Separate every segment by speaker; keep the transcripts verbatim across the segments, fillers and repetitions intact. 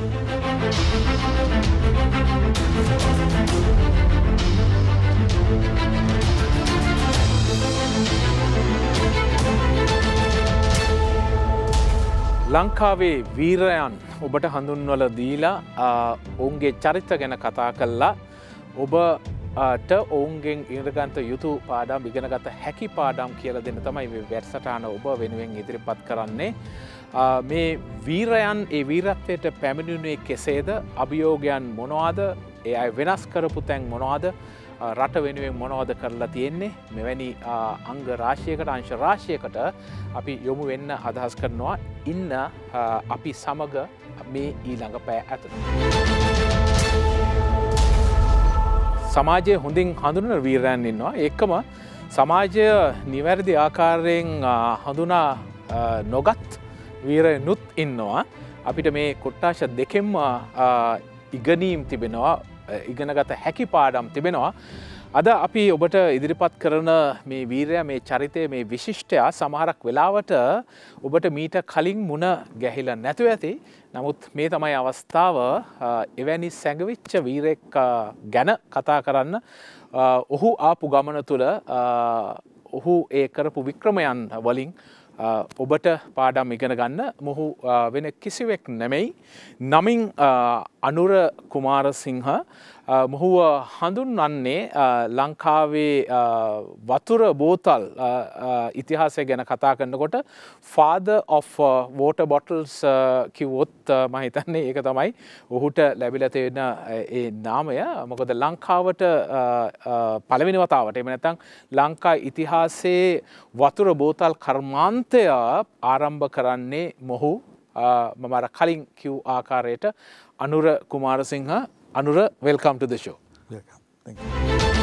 Speaker 1: ලංකාවේ වීරයන් ඔබට හඳුන්වලා දීලා ඔවුන්ගේ චරිත ගැන කතා කළා ඔබට ඔවුන්ගෙන් ඉගෙනගත යුතු පාඩම් ඉගෙනගත හැකි පාඩම් කියලා දෙන්න තමයි මේ වැඩසටහන ඔබ වෙනුවෙන් ඉදිරිපත් කරන්නේ මේ වීරයන් ඒ වීරත්වයට පැමිණුනේ කෙසේද අභියෝගයන් මොනවාද ඒ අය වෙනස් කරපු තැන් මොනවාද රට වෙනුවෙන් මොනවද කරලා තියෙන්නේ මෙවැනි අංග රාශියකට අංශ රාශියකට අපි යොමු වෙන්න අදහස් කරනවා ඉන්න අපි සමග මේ ඊළඟ පැය ඇතුළත සමාජයේ හොඳින් හඳුනන වීරයන් ඉන්නවා ඒකම සමාජය නිවැරදි ආකාරයෙන් හඳුනා නොගත් වීරයනුත් ඉන්නවා අපිට මේ කොට්ටාශ දෙකෙන්ම ඉගෙනීම් තිබෙනවා ඉගෙනගත හැකි පාඩම් තිබෙනවා අද අපි ඔබට ඉදිරිපත් කරන මේ වීරයා මේ චරිතය මේ විශිෂ්ටයා සමහරක් වෙලාවට ඔබට මීට කලින් මුණ ගැහිලා නැතුව ඇති නමුත් මේ තමයි අවස්ථාව එවැනි සැඟවිච්ච වීරෙක් ගැන කතා කරන්න ඔහු ආපු ගමන තුළ ඔහු ඒ කරපු වික්‍රමයන් වලින් ඔබට පාඩම් ඉගෙන ගන්න මොහු වෙන කිසිවෙක් නෙමෙයි නමින් අනුර කුමාරසිංහ මොහුව හඳුන්වන්නේ ලංකාවේ වතුර බෝතල් ඉතිහාසය ගැන කතා කරනකොට father of water bottles කිව්වොත් මම හිතන්නේ ඒක තමයි ඔහුට ලැබිලා තියෙන ඒ නාමය මොකද ලංකාවට පළවෙනි වතාවට එහෙම නැත්නම් ලංකා ඉතිහාසයේ වතුර බෝතල් කර්මාන්තය ආරම්භ කරන්නේ මොහු මම අර කලින් කිව් ආකාරයට Anura Kumarasinghe Anura, welcome to the show.
Speaker 2: Welcome. Thank you.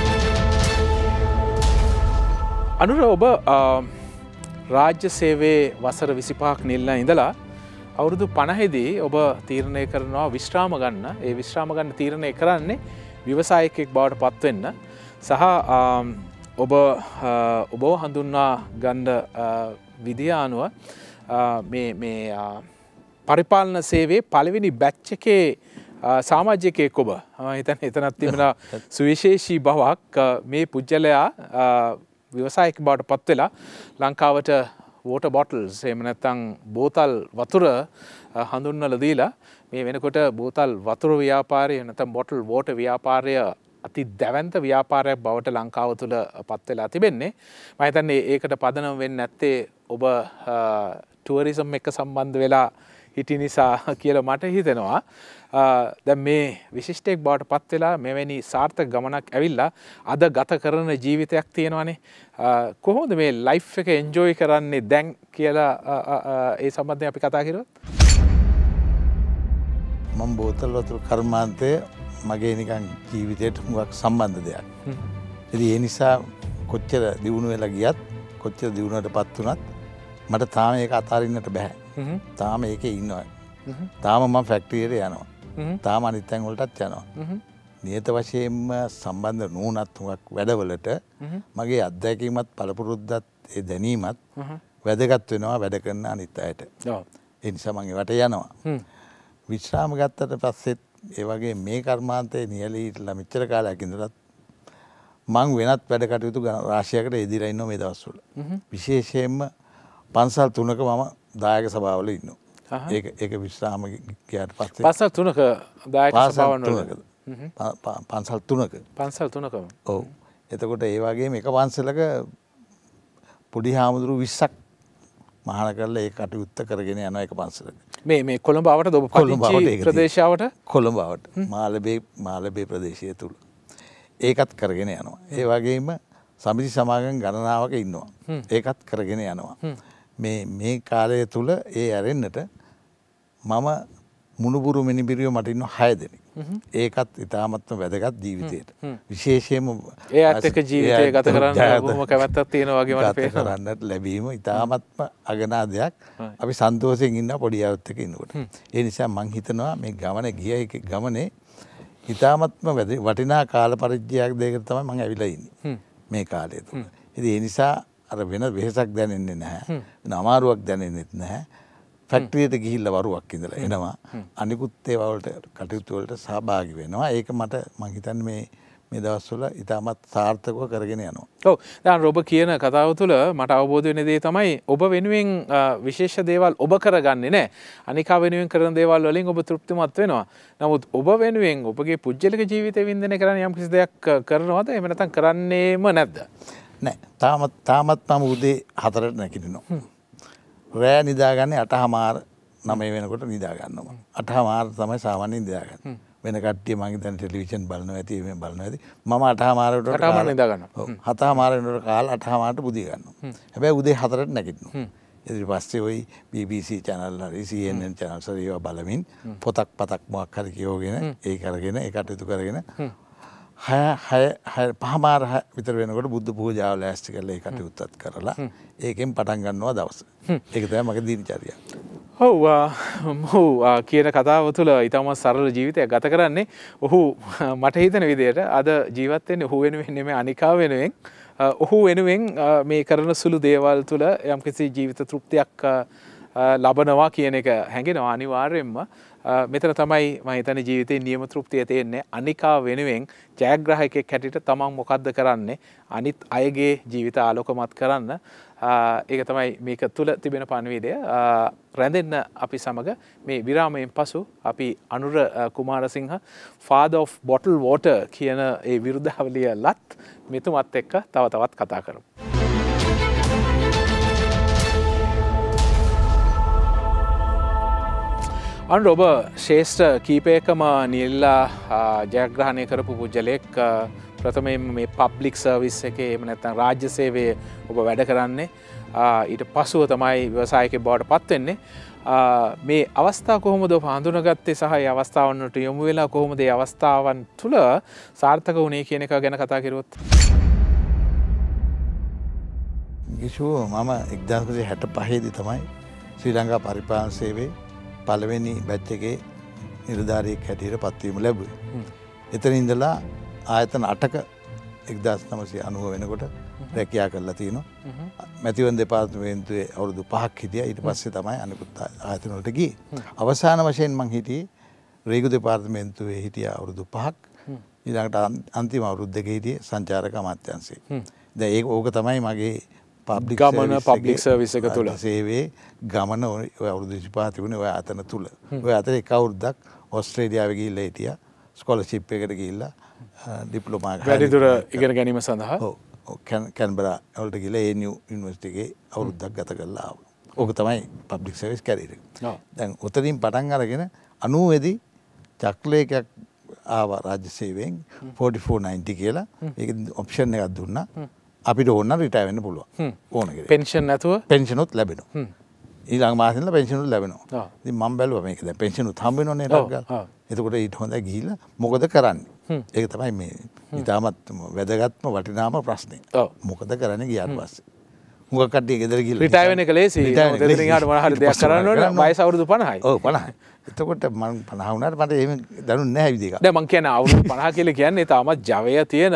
Speaker 1: Anura, ඔබ රාජ්‍ය සේවයේ වසර විසිපහක් නිල්ලා ඉඳලා අවුරුදු පනහදී ඔබ තීරණය කරනවා විශ්‍රාම ගන්න. ඒ විශ්‍රාම ගන්න තීරණය කරන්නේ ව්‍යවසායකයෙක් බවට පත් වෙන්න සහ ඔබ ඔබව හඳුන්වා ගන්න විදිය අනුව මේ මේ පරිපාලන සේවයේ පළවෙනි බැච් එකේ සමාජිකයෙක් ඔබ හිතන්නේ එතනත් තිබෙන සුවිශේෂී බවක් මේ පුජ්‍යලයා ව්‍යවසායක බවට පත් වෙලා ලංකාවට water bottles එහෙම නැත්නම් බෝතල් වතුර හඳුන්වලා දීලා මේ වෙනකොට බෝතල් වතුර ව්‍යාපාරය නැත්නම් bottle water ව්‍යාපාරය අති දැවැන්ත ව්‍යාපාරයක් බවට ලංකාව තුළ පත් වෙලා තිබෙන්නේ මම හිතන්නේ ඒකට පදනම වෙන්නේ නැත්තේ ඔබ ටුවරිසම් එක සම්බන්ධ වෙලා හිටි නිසා කියලා මට හිතෙනවා දැන් මේ විශිෂ්ටයෙක් බවට පත් වෙලා මෙවැනි සාර්ථක ගමනක් ඇවිල්ලා අද ගත කරන ජීවිතයක් තියෙනවානේ කොහොමද මේ ලයිෆ් එක එන්ජොයි කරන්නේ දැන් කියලා ඒ සම්බන්ධයෙන් අපි කතා කරුවොත්
Speaker 2: මම බෝතල් වතුර කර්මාන්තය මගේ නිකන් ජීවිතයට හුඟක් සම්බන්ධ දෙයක්. ඉතින් ඒ නිසා කොච්චර දියුණු වෙලා ගියත් කොච්චර දියුණුවටපත් වුණත් මට තාම ඒක අතාරින්නට බෑ. තාම ඒකේ ඉන්නවා. තාම මම ෆැක්ටරියට යනවා. තාම අනිත් තැන් වලටත් යනවා. නියත වශයෙන්ම සම්බන්ධ නුනත් හුඟක් වැඩවලට මගේ අත්දැකීමත් පළපුරුද්දත් ඒ දැනීමත් වැදගත් වෙනවා වැඩ කරන අනිත් අයට. ඔව්. ඒ නිසා මම ඒවට යනවා. විශ්‍රාම ගත්තට පස්සෙත් ඒ වගේ මේ කර්මාන්තයේ නියැලීලා මෙච්චර කාලයක් ඉඳලා මම වෙනත් වැඩ කටයුතු රාශියකට යෙදিলা ඉන්නවා මේ දවස්වල. විශේෂයෙන්ම පන්සල් තුනක මම දායක සභාවල ඉන්නවා. ඒක ඒක විශ්‍රාම ගියාට පස්සේ
Speaker 1: පන්සල් තුනක දායක සභාවන් වල
Speaker 2: පන්සල් තුනක
Speaker 1: පන්සල් තුනක
Speaker 2: ඔව් එතකොට ඒ වගේම එක පන්සලක පොඩි හාමුදුරු විස්සක් මහාන කරලා ඒ කටයුත්ත කරගෙන යනවා එක පන්සලක
Speaker 1: මේ මේ කොළඹ ආවට ඔබ පදිංචි ප්‍රදේශාවට
Speaker 2: කොළඹ ආවට මාළඹේ මාළඹේ ප්‍රදේශය තුල ඒකත් කරගෙන යනවා ඒ වගේම සමිති සමාගම් ගණනාවක ඉන්නවා ඒකත් කරගෙන යනවා මේ මේ කාලය තුල ඒ ඇරෙන්නට මම මුණුබුරු මිනිබිරියෝ මට ඉන්න හය දෙනෙක්. ඒකත් ඉතාමත්ම වැදගත් ජීවිතයට. විශේෂයෙන්ම
Speaker 1: ඒ ඇත්ත එක ජීවිතය ගත කරන්න බොහොම කැමැත්තක් තියෙනවා වගේ මට පේනවා.
Speaker 2: කරන්නට ලැබීම ඉතාමත්ම අගනා දෙයක්. අපි සන්තෝෂයෙන් ඉන්න පොඩි ආයුත් එක ඉන්නකොට. ඒ නිසා මම හිතනවා මේ ගමන ගිය ගමනේ ඉතාමත්ම වටිනා කාල පරිච්ඡේදයක් දෙයකට තමයි මම ඇවිල්ලා ඉන්නේ. මේ කාලය තුල. ඉතින් ඒ නිසා අර වෙන වෙහසක් දැනෙන්නේ නැහැ. වෙන අමාරුවක් දැනෙන්නෙත් නැහැ. ෆැක්ටරියට ගිහිල්ලා වරුවක් ඉඳලා එනවා. අනිකුත් ඒවා වලට කටයුතු වලට සහභාගී වෙනවා. ඒක මට මං හිතන්නේ මේ මේ දවස්වල ඉතාමත් සාර්ථකව කරගෙන යනවා.
Speaker 1: ඔව්. දැන් ඔබ කියන කතාව තුළ මට අවබෝධ වෙන දේ තමයි ඔබ වෙනුවෙන් විශේෂ දේවල් ඔබ කරගන්නේ නැහැ. අනිකා වෙනුවෙන් කරන දේවල් වලින් ඔබ තෘප්තිමත් වෙනවා. නමුත් ඔබ වෙනුවෙන් ඔබගේ පුජ්‍යලික ජීවිතය වින්දනය කරන්න යම් කිසි දෙයක් කරනවද? එහෙම නැත්නම් කරන්නේම නැද්ද?
Speaker 2: නෑ. තාමත් තාමත් මම උදේ හතරට නැගිටිනවා. රෑ නිදාගන්නේ අටහමාර නවය වෙනකොට නිදා ගන්නවා. අටහමාර තමයි සාමාන්‍යයෙන් නිදාගන්නේ. වෙන කට්ටිය මම හිතන්නේ ටෙලිවිෂන් බලනවා ඇති මේ බලනවා ඇති මම අටහමාරට
Speaker 1: අටහමාර නිදා ගන්නවා.
Speaker 2: ඔව් හතහමාර වෙනකොට කාලා අටහමාරට බුදිය ගන්නවා. හැබැයි උදේ හතරට නැගිටිනවා. ඊට පස්සේ ওই බී බී සී channel හරි සී එන් එන් channel හරි ඒවා බලමින් පොතක් පතක් මොකක් හරි කියවගෙන ඒක අරගෙන ඒ කටයුතු කරගෙන හය හය හය පහමාර විතර වෙනකොට බුද්ධ පූජාව ලෑස්ති කරලා ඒ කටයුත්තත් කරලා ඒකෙන් පටන් ගන්නවා දවස. ඒක තමයි මගේ දිනචරියාව.
Speaker 1: ඔව් ඔහු කියන කතාව තුළ ඉතාමත් සරල ජීවිතයක් ගත කරන්නේ. ඔහු මට හිතෙන විදිහට අද ජීවත් වෙන්නේ ඔහු වෙනුවෙන් නෙමෙයි අනිකා වෙනුවෙන්. ඔහු වෙනුවෙන් මේ කරන සුළු දේවල් තුළ යම්කිසි ජීවිත තෘප්තියක් ලබනවා කියන එක හැඟෙනවා අනිවාර්යයෙන්ම. මෙතන තමයි මම හිතන්නේ ජීවිතේ නියම තෘප්තිය තියෙන්නේ. අනිකා වෙනුවෙන් ජයග්‍රාහකයෙක් හැටියට තමන් මොකද්ද කරන්නේ? අනිත් අයගේ ජීවිත ආලෝකමත් කරන්න. ඒක තමයි මේක තුල තිබෙන පණිවිඩය. රැඳෙන්න අපි සමග මේ විරාමයෙන් පසු අපි Anura Kumarasinghe father of bottled water කියන ඒ විරුද්ධාවලිය ලත් මෙතුමත් එක්ක තව තවත් කතා කරමු. අනුර ඔබ ශ්‍රේෂ්ඨ කීපයකම නිල්ලා ජයග්‍රහණය කරපු පුජ්‍යලෙක්. ප්‍රථමයෙන් මේ පබ්ලික් සර්විස් එකේ එහෙම නැත්නම් රාජ්‍ය සේවයේ ඔබ වැඩ කරන්නේ. ඊට පසුව තමයි ව්‍යවසායකයෙක් බවට පත් වෙන්නේ. මේ අවස්ථාව කොහොමද ඔබ හඳුනාගත්තේ සහ ඒ අවස්ථාවන් වලට යොමු වෙලා කොහොමද ඒ අවස්ථාවන් තුල සාර්ථක වුණේ කියන එක ගැන කතා කරුවොත්.
Speaker 2: කිෂු මම එක්දාස් නවසිය හැටපහේ දී තමයි ශ්‍රී ලංකා පරිපාලන සේවයේ පළවෙනි බැච් එකේ නිලධාරියෙක් හැටියට පත්වීම ලැබුවේ. එතන ඉඳලා ආයතන අටක එක්දාස් නවසිය අනූව වෙනකොට රැකියා කරලා තිනවා. මැතිවරණ දෙපාර්තමේන්තුවේ අවුරුදු පහක් හිටියා. ඊට පස්සේ තමයි අනිකුත් ආයතන වලට ගියේ. අවසාන වශයෙන් මං හිටියේ රේගු දෙපාර්තමේන්තුවේ හිටියා අවුරුදු පහක්. ඊළඟට අන්තිම අවුරුදු දෙක හිටියේ සංචාරක අමාත්‍යාංශයේ. දැන් ඒක ඕක තමයි මගේ පබ්ලික්
Speaker 1: ගමන පබ්ලික් සර්විස් එක තුල
Speaker 2: සේවයේ ගමන ඔය අවුරුදු විසිපහ තිබුණේ ඔය ආයතන තුල. ඔය අතරේ එක අවුරුද්දක් ඕස්ට්‍රේලියාවේ ගිහිල්ලා හිටියා. ස්කෝලර්ෂිප් එකකට ගිහිල්ලා ඩිප්ලෝමා එකක්
Speaker 1: වැඩිදුර ඉගෙන ගැනීම සඳහා
Speaker 2: ඔව් කැන්බරා වලට ගිහලා ඒ නිව් යුනිවර්සිටි එකේ අවුරුද්දක් ගත කරලා ආවා. ඕක තමයි පබ්ලික් සර්විස් කැරියර් එක. දැන් උතරින් පටන් අරගෙන අනූව දී චක්‍රලේඛයක් ආවා රාජ්‍ය සේවයෙන් ෆෝර්ටි ෆෝර් නයින්ටි කියලා. ඒක ඔප්ෂන් එකක් දුන්නා. අපිට ඕන රිටයර් වෙන්න පුළුවන්. ඕන කෙනෙක්.
Speaker 1: පෙන්ෂන් නැතුව
Speaker 2: පෙන්ෂනුත් ලැබෙනවා. ඊළඟ මාසෙ ඉඳලා පෙන්ෂනුත් ලැබෙනවා. ඉතින් මම බැලුවා මේක දැන් පෙන්ෂනුත් හම්බ වෙනවනේ නේද? එතකොට ඊට හොඳයි ගිහිල්ලා මොකද කරන්නේ? ඒක තමයි මේ ඉතාමත් වැදගත්ම වටිනාම ප්‍රශ්නේ. මොකද කරන්නේ ගියාට පස්සේ? මුගක් කට්ටිය ගෙදර ගිහිල්ලා
Speaker 1: රිටයර් වෙන එක ලේසි. එතනින් එහාට මොනවා හරි දෙයක් කරන්න ඕනේ. වයස අවුරුදු පනහයි.
Speaker 2: ඔව් පනහයි. එතකොට මම පනහ වුණාට මට එහෙම දැනුන්නේ නැහැ විදිහක්.
Speaker 1: දැන් මං කියන්නේ අවුරුදු පනහ කියලා කියන්නේ තාමත් ජවය තියෙන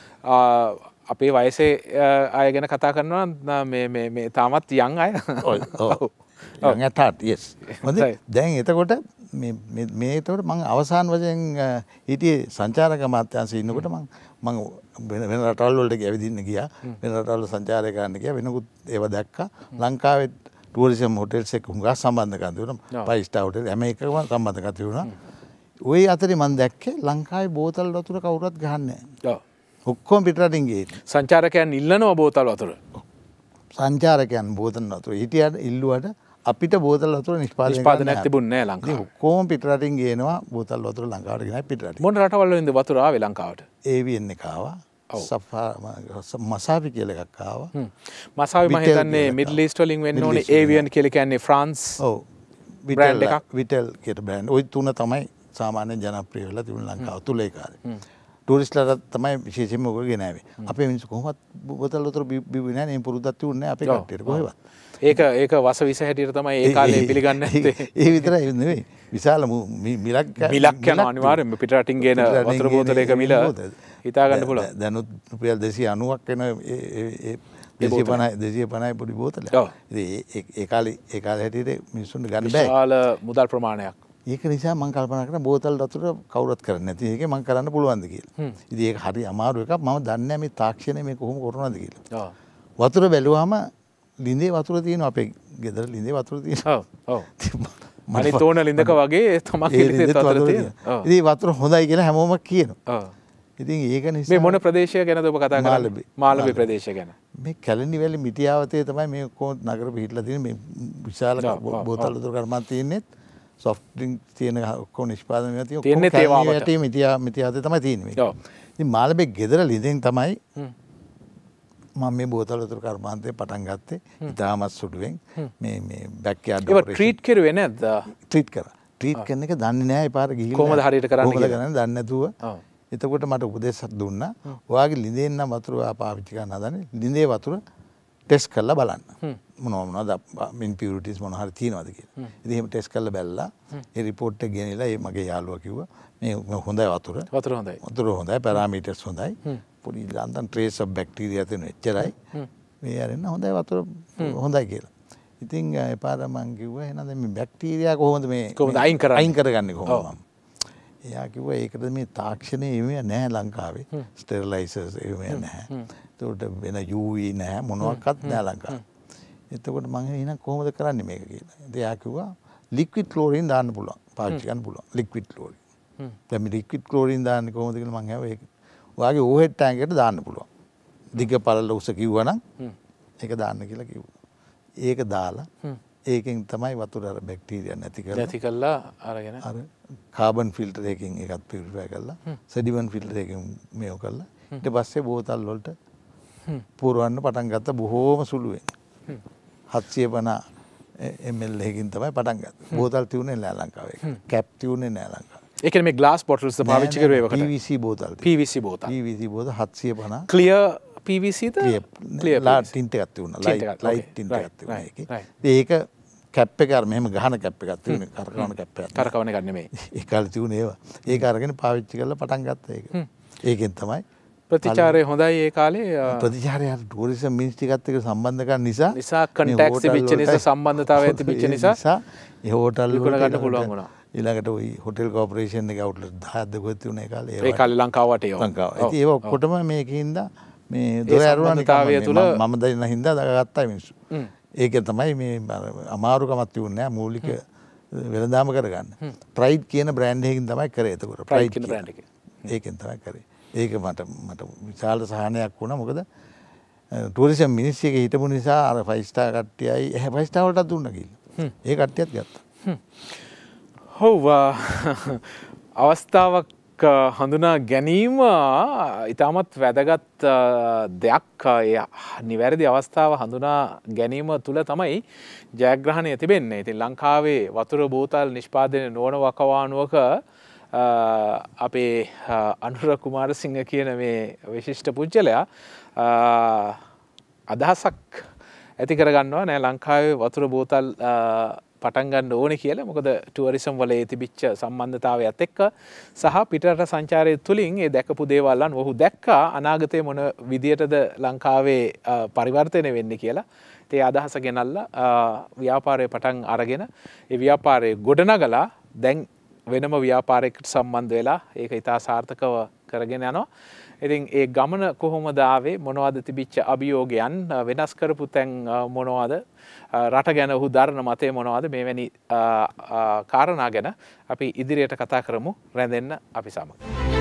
Speaker 1: අපේ වයසේ අය ගැන කතා කරනවා මේ මේ මේ තාමත් යන් අය.
Speaker 2: ඔව්. යන් ඇටත් yes. හොඳයි. දැන් එතකොට මේ මේ එතකොට මම අවසාන වශයෙන් හිටියේ සංචාරක අමාත්‍යාංශයේ ඉන්නකොට මම මම වෙන රටවල් වලට ඇවිදින්න ගියා. වෙන රටවල් සංචාරය කරන්න ගියා. වෙනකුත් ඒව දැක්කා. ලංකාවේ ටූරිසම් හොටෙල්ස් එක හුඟක් සම්බන්ධකම් තිබුණා. ෆයිව් ස්ටාර් හොටෙල් හැම එකකම සම්බන්ධකම් තිබුණා. ওই අතරේ මම දැක්කේ ලංකාවේ බෝතල් වතුර කවුරුත් ගහන්නේ නැහැ. ඔව්. ඔක්කොම පිටරටින් ගියේ.
Speaker 1: සංචාරකයන් ඉල්ලනවා බෝතල් වතුර.
Speaker 2: සංචාරකයන් බෝතල් වතුර හිටියට ඉල්ලුවට අපිට බෝතල් වතුර
Speaker 1: නිෂ්පාදනයක් තිබුණේ නැහැ ලංකාවේ.
Speaker 2: ඔක්කොම පිටරටින් ගේනවා බෝතල් වතුර ලංකාවට ගෙනයි පිටරටින්.
Speaker 1: මොන රටවල් වලින්ද වතුර ආවේ ලංකාවට?
Speaker 2: ඒවිඑන් එක ආවා. මසාවි කියලා එකක් ආවා.
Speaker 1: මසාවි මම හිතන්නේ මිඩල් ඊස්ට් වලින් වෙන්න ඕනේ. ඒවිඑන් කියලා කියන්නේ ෆ්‍රාන්ස්.
Speaker 2: ඔව්. බ්‍රෑන්ඩ් එකක්. විටෙල් කියන බ්‍රෑන්ඩ්. ওই තුන තමයි සාමාන්‍යයෙන් ජනප්‍රිය වෙලා තිබුණ ලංකාව තුල ඒ කාලේ. ටූරිස්ට්ලාට තමයි විශේෂයෙන්ම ඔක ගෙනාවේ. අපේ මිනිස්සු කොහොමවත් බෝතල් වතුර බිව්වේ නැහැ නේ. පුරුද්දක් තිබුණේ නැහැ අපේ කට්ටියට කොහෙවත්.
Speaker 1: ඒක ඒක වස විස හැටියට තමයි ඒ කාලේ පිළිගන්නේ නැත්තේ.
Speaker 2: ඒ විතරයි නෙවෙයි. විශාල මිලක්
Speaker 1: මිලක් යන අනිවාර්යෙන්ම පිටරටින් ගේන වතුර බෝතලයක මිල හිතා ගන්න පුළුවන්.
Speaker 2: දැනුත් රුපියල් දෙසිය අනූවක් වෙන ඒ දෙසිය පනහයි දෙසිය පනහයි පොඩි බෝතලයක්. ඉතින් ඒ කාලේ ඒ කාලේ හැටියට මිනිස්සුන්ට ගන්න බෑ.
Speaker 1: විශාල මුදල් ප්‍රමාණයක්.
Speaker 2: ඒක නිසා මම කල්පනා කරන බෝතල් වතුර කවුරුත් කරන්නේ නැති. ඒකේ මම කරන්න පුළුවන්ද කියලා. ඉතින් ඒක හරි අමාරු එකක්. මම දන්නේ නැහැ මේ තාක්ෂණය මේ කොහොම කරනවද කියලා. වතුර බැලුවාම ලිඳේ වතුර තියෙනවා අපේ ගෙදර ලිඳේ වතුර තියෙනවා. ඔව් ඔව්.
Speaker 1: අනිත් ඕන ලිඳක වගේ තමන්ගේ ලිඳේ වතුර තියෙනවා.
Speaker 2: ඉතින් වතුර හොඳයි කියලා හැමෝම කියනවා. ඔව්. ඉතින් ඒක නිසා
Speaker 1: මේ මොන ප්‍රදේශය ගැනද ඔබ කතා කරන්නේ? මාළඹේ ප්‍රදේශය ගැන.
Speaker 2: මේ කැලණි වැලි මිටියාවතේ තමයි මේ කොහොම නගර පිහිටලා තියෙන මේ විශාල බෝතල් වතුර කර්මාන්ත තියෙන්නේ. සොෆ්ට් ඩ්‍රින්ක් තියෙන ඔක්කොම නිෂ්පාදනය වෙනවා තියෙන
Speaker 1: තියෙන්නේ තේවාවට.
Speaker 2: කැලණි මිටියා මිටියාවතේ තමයි තියෙන්නේ මේක. ඔව්. ඉතින් මාළඹේ ගෙදර ලිඳෙන් තමයි මම මේ බෝතල් වතුර කර්මාන්තේ පටන් ගත්තේ. ඉතාමත් සුළුවෙන් මේ මේ බෑක් යාඩ්
Speaker 1: ඔපරේෂන්. ඒක ට්‍රීට් කරුවේ නැද්ද?
Speaker 2: ට්‍රීට් කරා. ට්‍රීට් කරන එක දන්නේ නැහැ ඒ පාර ගිහිල්ලා.
Speaker 1: කොහොමද හරියට කරන්නේ
Speaker 2: කියලා. කොහොමද කරන්නේ දන්නේ නැතුව. ඔව්. එතකොට මට උපදේශයක් දුන්නා. ඔයාගේ ලිඳෙන් නම් වතුර ඔයා පාවිච්චි කරන්න හදන්නේ. ලිඳේ වතුර ටෙස්ට් කරලා බලන්න. මොනවා මොනවද ඉම්පියුරිටිස් මොනවා හරි තියෙනවද කියලා. ඉතින් එහෙම ටෙස්ට් කරලා බැලලා ඒ රිපෝට් එක ගෙනිලා ඒ මගේ යාළුවා කිව්වා මේ හොඳයි වතුර.
Speaker 1: වතුර හොඳයි.
Speaker 2: වතුර හොඳයි පැරාමීටර්ස් හොඳයි. පොඩි ලාන්තන් ට්‍රේස් ඔෆ් බැක්ටීරියා තියෙන එච්චරයි. මේ අරින්න හොඳයි වතුර හොඳයි කියලා. ඉතින් ඒ පාර මං කිව්වා එහෙනම් දැන් මේ බැක්ටීරියා කොහොමද මේ
Speaker 1: කොහොමද අයින් කරන්නේ?
Speaker 2: අයින් කරගන්නේ කොහොමද මම? එයා කිව්වා ඒකට මේ තාක්ෂණයේ එමෙ නැහැ ලංකාවේ. ස්ටෙරිලයිසර්ස් එමෙ නැහැ. ඒකට වෙන යූ වී නැහැ මොනවාක්වත් නැහැ ලංකාවේ. එතකොට මම එහෙනම් කොහොමද කරන්නේ මේක කියලා. ඉතින් එයා කිව්වා ලික්විඩ් ක්ලෝරින් දාන්න පුළුවන්. පාවිච්චි කරන්න පුළුවන්. Liquid chlorine. දැන් මේ ලික්විඩ් ක්ලෝරින් දාන්නේ කොහොමද කියලා මම අහුවා ඒක. ඔයාගේ ඕහෙඩ් ටැංක් එකට දාන්න පුළුවන්. දිග පළල උස කිව්වනම් ඒක දාන්න කියලා කිව්වා. ඒක දාලා ඒකෙන් තමයි වතුර අර බැක්ටීරියා නැති කරලා
Speaker 1: නැති කරලා අරගෙන
Speaker 2: අර කාබන් ෆිල්ටර් එකකින් ඒකත් පියුරිෆයි කරලා සෙඩිමන්ට් ෆිල්ටර් එකකින් මේව කරලා ඊට පස්සේ බෝතල් වලට පුරවන්න පටන් ගත්තා බොහෝම සුළුවෙන්. හත්සිය පනහ එම් එල් එකකින් තමයි පටන් ගත්තේ. බෝතල් තියුනේ නෑ ලංකාවේ. කැප් තියුනේ නෑ ලංකාවේ.
Speaker 1: ඒ කියන්නේ මේ ග්ලාස් බොටල්ස් ද පාවිච්චි කරුවේ ඒකට?
Speaker 2: පී වී සී බෝතල්.
Speaker 1: පී වී සී බෝතල්.
Speaker 2: පී වී සී බෝතල් හත්සිය පනහ.
Speaker 1: ක්ලියර් පී වී සී ද?
Speaker 2: ක්ලියර් ලා ටින්ට් එකක් තියුණා. ලයිට් ලයිට් ටින්ට් එකක් තියුණා ඒකේ. ඒක කැප් එක අර මෙහෙම ගහන කැප් එකක් තියුණේ කරකවන කැප් එකක්.
Speaker 1: කරකවන එකක් නෙමෙයි.
Speaker 2: ඒ කාලේ තියුණේ ඒවා. ඒක අරගෙන පාවිච්චි කරලා පටන් ගත්තා ඒක. ඒකෙන් තමයි
Speaker 1: ප්‍රතිචාරය හොඳයි ඒ කාලේ.
Speaker 2: ප්‍රතිචාරය අර ටූරිසම් මිනිස්ට්‍රියත් එක්ක සම්බන්ධ කරන නිසා
Speaker 1: නිසා කන්ටැක්ට්ස් තිබිච්ච නිසා සම්බන්ධතාවය තිබිච්ච නිසා
Speaker 2: ඒ හෝටල්
Speaker 1: විකුණ ගන්න පුළුවන් වුණා.
Speaker 2: ඊළඟට ওই හොටෙල් කෝපරේෂන් එකේ අවුට්ලට් දහයක් දෙකක් තියුණා ඒ කාලේ.
Speaker 1: ඒ කාලේ ලංකාව වටේ ඒවා.
Speaker 2: ලංකාව. ඉතින් ඒව ඔක්කොටම මේකින්ද මේ දොර ඇරුණානේ තුල මම දැන් හින්දා දාගත්තා මිනිස්සු. ඒකෙන් තමයි මේ අමාරුකමක් තියුනේ නැහැ මූලික වෙළඳාම කරගන්න. ප්‍රයිඩ් කියන බ්‍රෑන්ඩ් එකකින් තමයි කරේ එතකොට.
Speaker 1: ප්‍රයිඩ් කියන බ්‍රෑන්ඩ් එකෙන්.
Speaker 2: ඒකෙන් තමයි කරේ. ඒක මට මට විශාල සහනයක් වුණා. මොකද ටූරිසම් මිනිස්ට්‍රි එකේ හිටපු නිසා අර ෆයිව් ස්ටාර් කට්ටියයි එහේ ෆයිව් ස්ටාර් වලටත් දුන්නා කියලා. ඒ කට්ටියත් ගත්තා.
Speaker 1: ඔව් අවස්ථාවක් හඳුනා ගැනීම ඉතාමත් වැදගත් දෙයක්. ඒ නිවැරදි අවස්ථාව හඳුනා ගැනීම තුළ තමයි ජයග්‍රහණය තිබෙන්නේ. ඉතින් ලංකාවේ වතුර බෝතල් නිෂ්පාදනය නොවන වකවානුවක අපේ අනුර කුමාරසිංහ කියන මේ විශිෂ්ට පුද්ගලයා අදහසක් ඇති කරගන්නවා නෑ ලංකාවේ වතුර බෝතල් පටන් ගන්න ඕනේ කියලා. මොකද ටුවරිසම් වල තිබිච්ච සම්බන්ධතාවයත් එක්ක සහ පිටරට සංචාරය තුලින් ඒ දැකපු දේවල් අනුව ඔහු දැක්කා අනාගතයේ මොන විදියටද ලංකාවේ පරිවර්තනය වෙන්නේ කියලා. ඒ අදහස ගෙනල්ලා ව්‍යාපාරය පටන් අරගෙන ඒ ව්‍යාපාරය ගොඩනගලා දැන් වෙනම ව්‍යාපාරයකට සම්බන්ධ වෙලා ඒක ඉතා සාර්ථකව කරගෙන යනවා. ඉතින් ඒ ගමන කොහොමද ආවේ, මොනවද තිබිච්ච අභියෝගයන්, වෙනස් කරපු තැන් මොනවද, රට ගැන ඔහු දරන මතය මොනවද, මේවැනි කාරණා ගැන අපි ඉදිරියට කතා කරමු. රැඳෙන්න අපි සමග.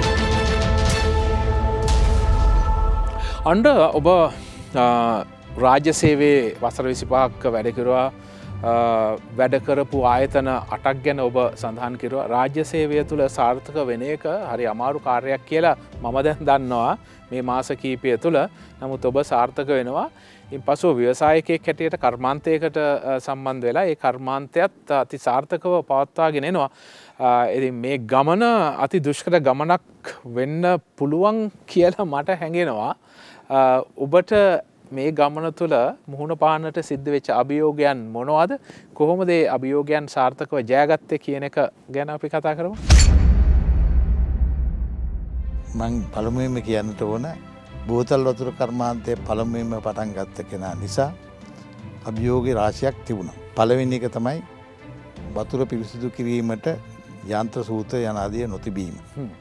Speaker 1: අන්ඩ ඔබ රාජ්‍ය සේවයේ වසර විසිපහක් වැඩ කරුවා. වැඩ කරපු ආයතන අටක් ගැන ඔබ සඳහන් කිරුවා. රාජ්‍ය සේවය තුළ සාර්ථක වෙන එක හරි අමාරු කාර්යයක් කියලා මම දැන් දන්නවා මේ මාස කීපය තුළ. නමුත් ඔබ සාර්ථක වෙනවා. ඉන් පසුව ව්‍යවසායකයෙක් හැටියට කර්මාන්තයකට සම්බන්ධ වෙලා ඒ කර්මාන්තයත් අති සාර්ථකව පවත්වාගෙන එනවා. ඉතින් මේ ගමන අති දුෂ්කර ගමනක් වෙන්න පුළුවන් කියලා මට හැඟෙනවා. ඔබට මේ ගමන තුළ මුහුණ පාන්නට සිද්ධ වෙච්ච අභියෝගයන් මොනවද? කොහොමද ඒ අභියෝගයන් සාර්ථකව ජයගත්තේ කියන එක ගැන අපි කතා කරමු.
Speaker 2: මම පළමුවෙන්ම කියන්නට ඕන බෝතල් වතුර කර්මාන්තයේ පළමුවෙන්ම පටන් ගත්ත කෙනා නිසා අභියෝග රාශියක් තිබුණා. පළවෙනි එක තමයි වතුර පිරිසිදු කිරීමට යන්ත්‍ර සූත්‍ර යන ආදිය නොතිබීම.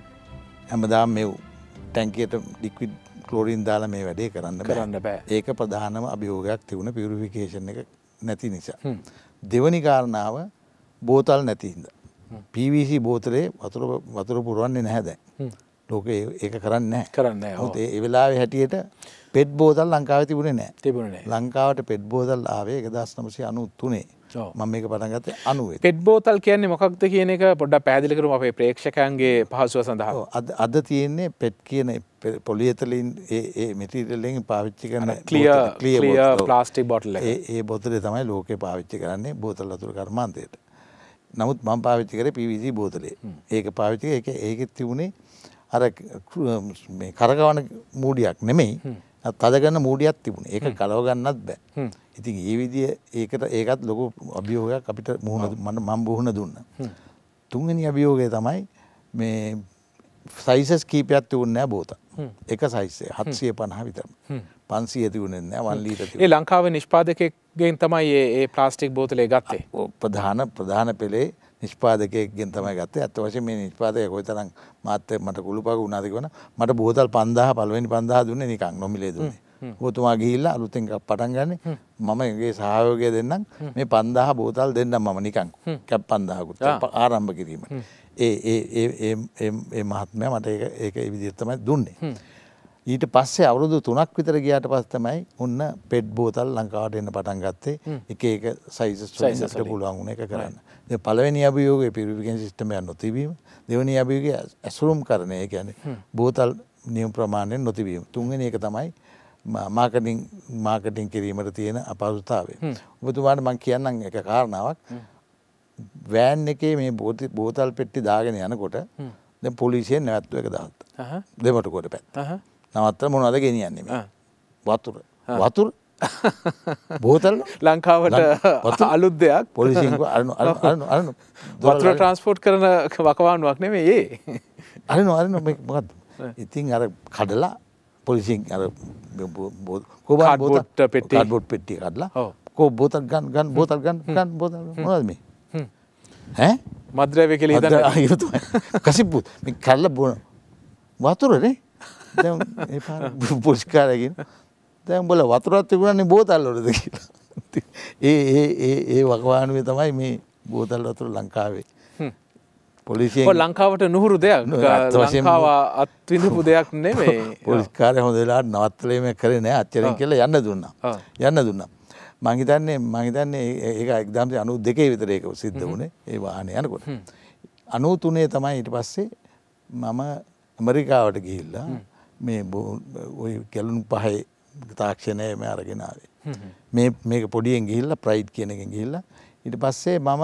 Speaker 2: හැමදාම මේ ටැංකියට ලික්විඩ් ක්ලෝරින් දාලා මේ වැඩේ කරන්න
Speaker 1: කරන්න බෑ.
Speaker 2: ඒක ප්‍රධානම අභියෝගයක් තිබුණ පියුරිෆිකේෂන් එක නැති නිසා. දෙවැනි කාරණාව බෝතල් නැති හින්දා. පී වී සී බෝතලේ වතුර වතුර පුරවන්නේ නැහැ දැන්. ලෝකේ ඒක කරන්නේ නැහැ. කරන්නේ නැහැ. ඒ වෙලාවේ හැටියට පෙට් බෝතල් ලංකාවේ තිබුණේ නැහැ. තිබුණේ නැහැ. ලංකාවට පෙට් බෝතල් ආවේ හදාස් නවසිය අනූ තුනේ. මම මේක පටන් ගත්තේ අනූවේ.
Speaker 1: පෙට් බෝතල් කියන්නේ මොකක්ද කියන එක පොඩ්ඩක් පැහැදිලි කරමු අපේ ප්‍රේක්ෂකයන්ගේ පහසුව සඳහා.
Speaker 2: අද අද තියෙන්නේ පෙට් කියන පොලිඑතලීන් ඒ ඒ මැටීරියල් එකෙන් පාවිච්චි කරන
Speaker 1: ක්ලියර් ක්ලියර් ප්ලාස්ටික් බෝතල් එක.
Speaker 2: ඒ ඒ බෝතලේ තමයි ලෝකේ පාවිච්චි කරන්නේ බෝතල් වතුර කර්මාන්තයට. නමුත් මම පාවිච්චි කරේ පී වී සී බෝතලේ. ඒක පාවිච්චි ඒක ඒකෙත් තිබුණේ අර මේ කරකවන මූඩියක් නෙමෙයි. තද ගන්න මූඩියක් තිබුණේ. ඒක කලව ගන්නත් බෑ. ඉතින් ඒ විදිය ඒකට ඒකත් ලොකු අභියෝගයක් අපිට මුහුණ මම මුහුණ දුන්නා. තුන්වෙනි අභියෝගය තමයි මේ සයිසස් කීපයක් තිබුණේ නැහැ බෝතල්. එක සයිස් එක හත්සිය පනහ විතරයි. පන්සිය තිබුණේ නැහැ වන් ලීටර් තිබුණේ.
Speaker 1: ඒ ලංකාවේ නිෂ්පාදකයෙක්ගෙන් තමයි මේ ප්ලාස්ටික් බෝතලේ ගත්තේ.
Speaker 2: ප්‍රධාන ප්‍රධාන පෙළේ නිෂ්පාදකයෙක්ගෙන් තමයි ගත්තේ. අත් වශයෙන් මේ නිෂ්පාදකයා කොයිතරම් මාත් මට කුළුපග වුණාද කියවන මට බෝතල් පන්දාහ පළවෙනි පන්දාහ දුන්නේ නිකන් නොමිලේ දුන්නේ. ඔබතුමා ගිහිල්ලා අලුතෙන් පටන් ගන්න මම ඒගේ සහයෝගය දෙන්නම් මේ පන්දාහ බෝතල් දෙන්නම් මම නිකන් කැප් පන්දාහකුත් ආරම්භ කිරීම. ඒ ඒ ඒ ඒ ඒ මහත්මයා මට ඒක ඒක ඒ විදිහට තමයි දුන්නේ. ඊට පස්සේ අවුරුදු තුනක් විතර ගියාට පස්සේ තමයි උන්න පෙට් බෝතල් ලංකාවට එන්න පටන් ගත්තේ. එක එක සයිසස් වලින් අපිට පුළුවන් වුණ එක කරන්න. දැන් පළවෙනි අභියෝගය පියුරිෆිකේෂන් සිස්ටම් එක නොතිබීම. දෙවෙනි අභියෝගය ඇසුරුම් කරන ඒ කියන්නේ බෝතල් නියම ප්‍රමාණයෙන් නොතිබීම. තුන්වෙනි එක තමයි මාකටිං මාකටිං කිරීමට තියෙන අපහසුතාවය. ඔබතුමාට මම කියන්නම් එක කාරණාවක්. වෑන් එකේ මේ බෝතල් පෙට්ටි දාගෙන යනකොට දැන් පොලිසියෙන් නැවැත්තුව එක දාත්තා. දෙමට කොට පැත්ත. නවත්තලා මොනවද ගෙනියන්නේ මේ? වතුර. වතුර බෝතල්
Speaker 1: ලංකාවට අලුත් දෙයක්.
Speaker 2: පොලිසියෙන් අරන අරන අරන
Speaker 1: වතුර ට්‍රාන්ස්පෝර්ට් කරන වකවානුවක් නෙමෙයි ඒ.
Speaker 2: අරන අරන මොකද්ද? ඉතින් අර කඩලා පොලිසියෙන් අර
Speaker 1: කාඩ්බෝඩ් පෙට්ටි
Speaker 2: කාඩ්බෝඩ් පෙට්ටි කඩලා කෝ බෝතල් ගන්න ගන්න බෝතල් ගන්න ගන්න බෝතල් මොනවද මේ? ඈ
Speaker 1: මද්ද්‍රව්‍ය කියලා හිතන්නේ.
Speaker 2: කසිප්පු මේ කල්ලා බොන වතුරනේ. දැන් ඒ පාර පොලිස්කාරයකින් දැන් උඹලා වතුරක් තිබුණානේ බෝතල් වලද කියලා. ඒ ඒ ඒ ඒ වකවානුවේ තමයි මේ බෝතල් වතුර ලංකාවේ. පොලිසියෙන්
Speaker 1: ඔය ලංකාවට නුහුරු දෙයක්. ලංකාව අත්විඳපු දෙයක් නෙමෙයි.
Speaker 2: පොලිස්කාරය හොඳ වෙලාවට නවත්තලේ මේ කරේ නෑ. අච්චරෙන් කියලා යන්න දුන්නා. යන්න දුන්නා. මං හිතන්නේ මං හිතන්නේ ඒක එක්දාම්සිය අනූ දෙකේ විතර ඒක සිද්ධ වුණේ ඒ වාහනේ යනකොට. අනූ තුනේ තමයි ඊට පස්සේ මම ඇමරිකාවට ගිහිල්ලා මේ ওই ගැලුණු පහේ තාක්ෂණය මේ අරගෙන ආවේ. මේ මේක පොඩියෙන් ගිහිල්ලා ප්‍රයිඩ් කියන එකෙන් ගිහිල්ලා ඊට පස්සේ මම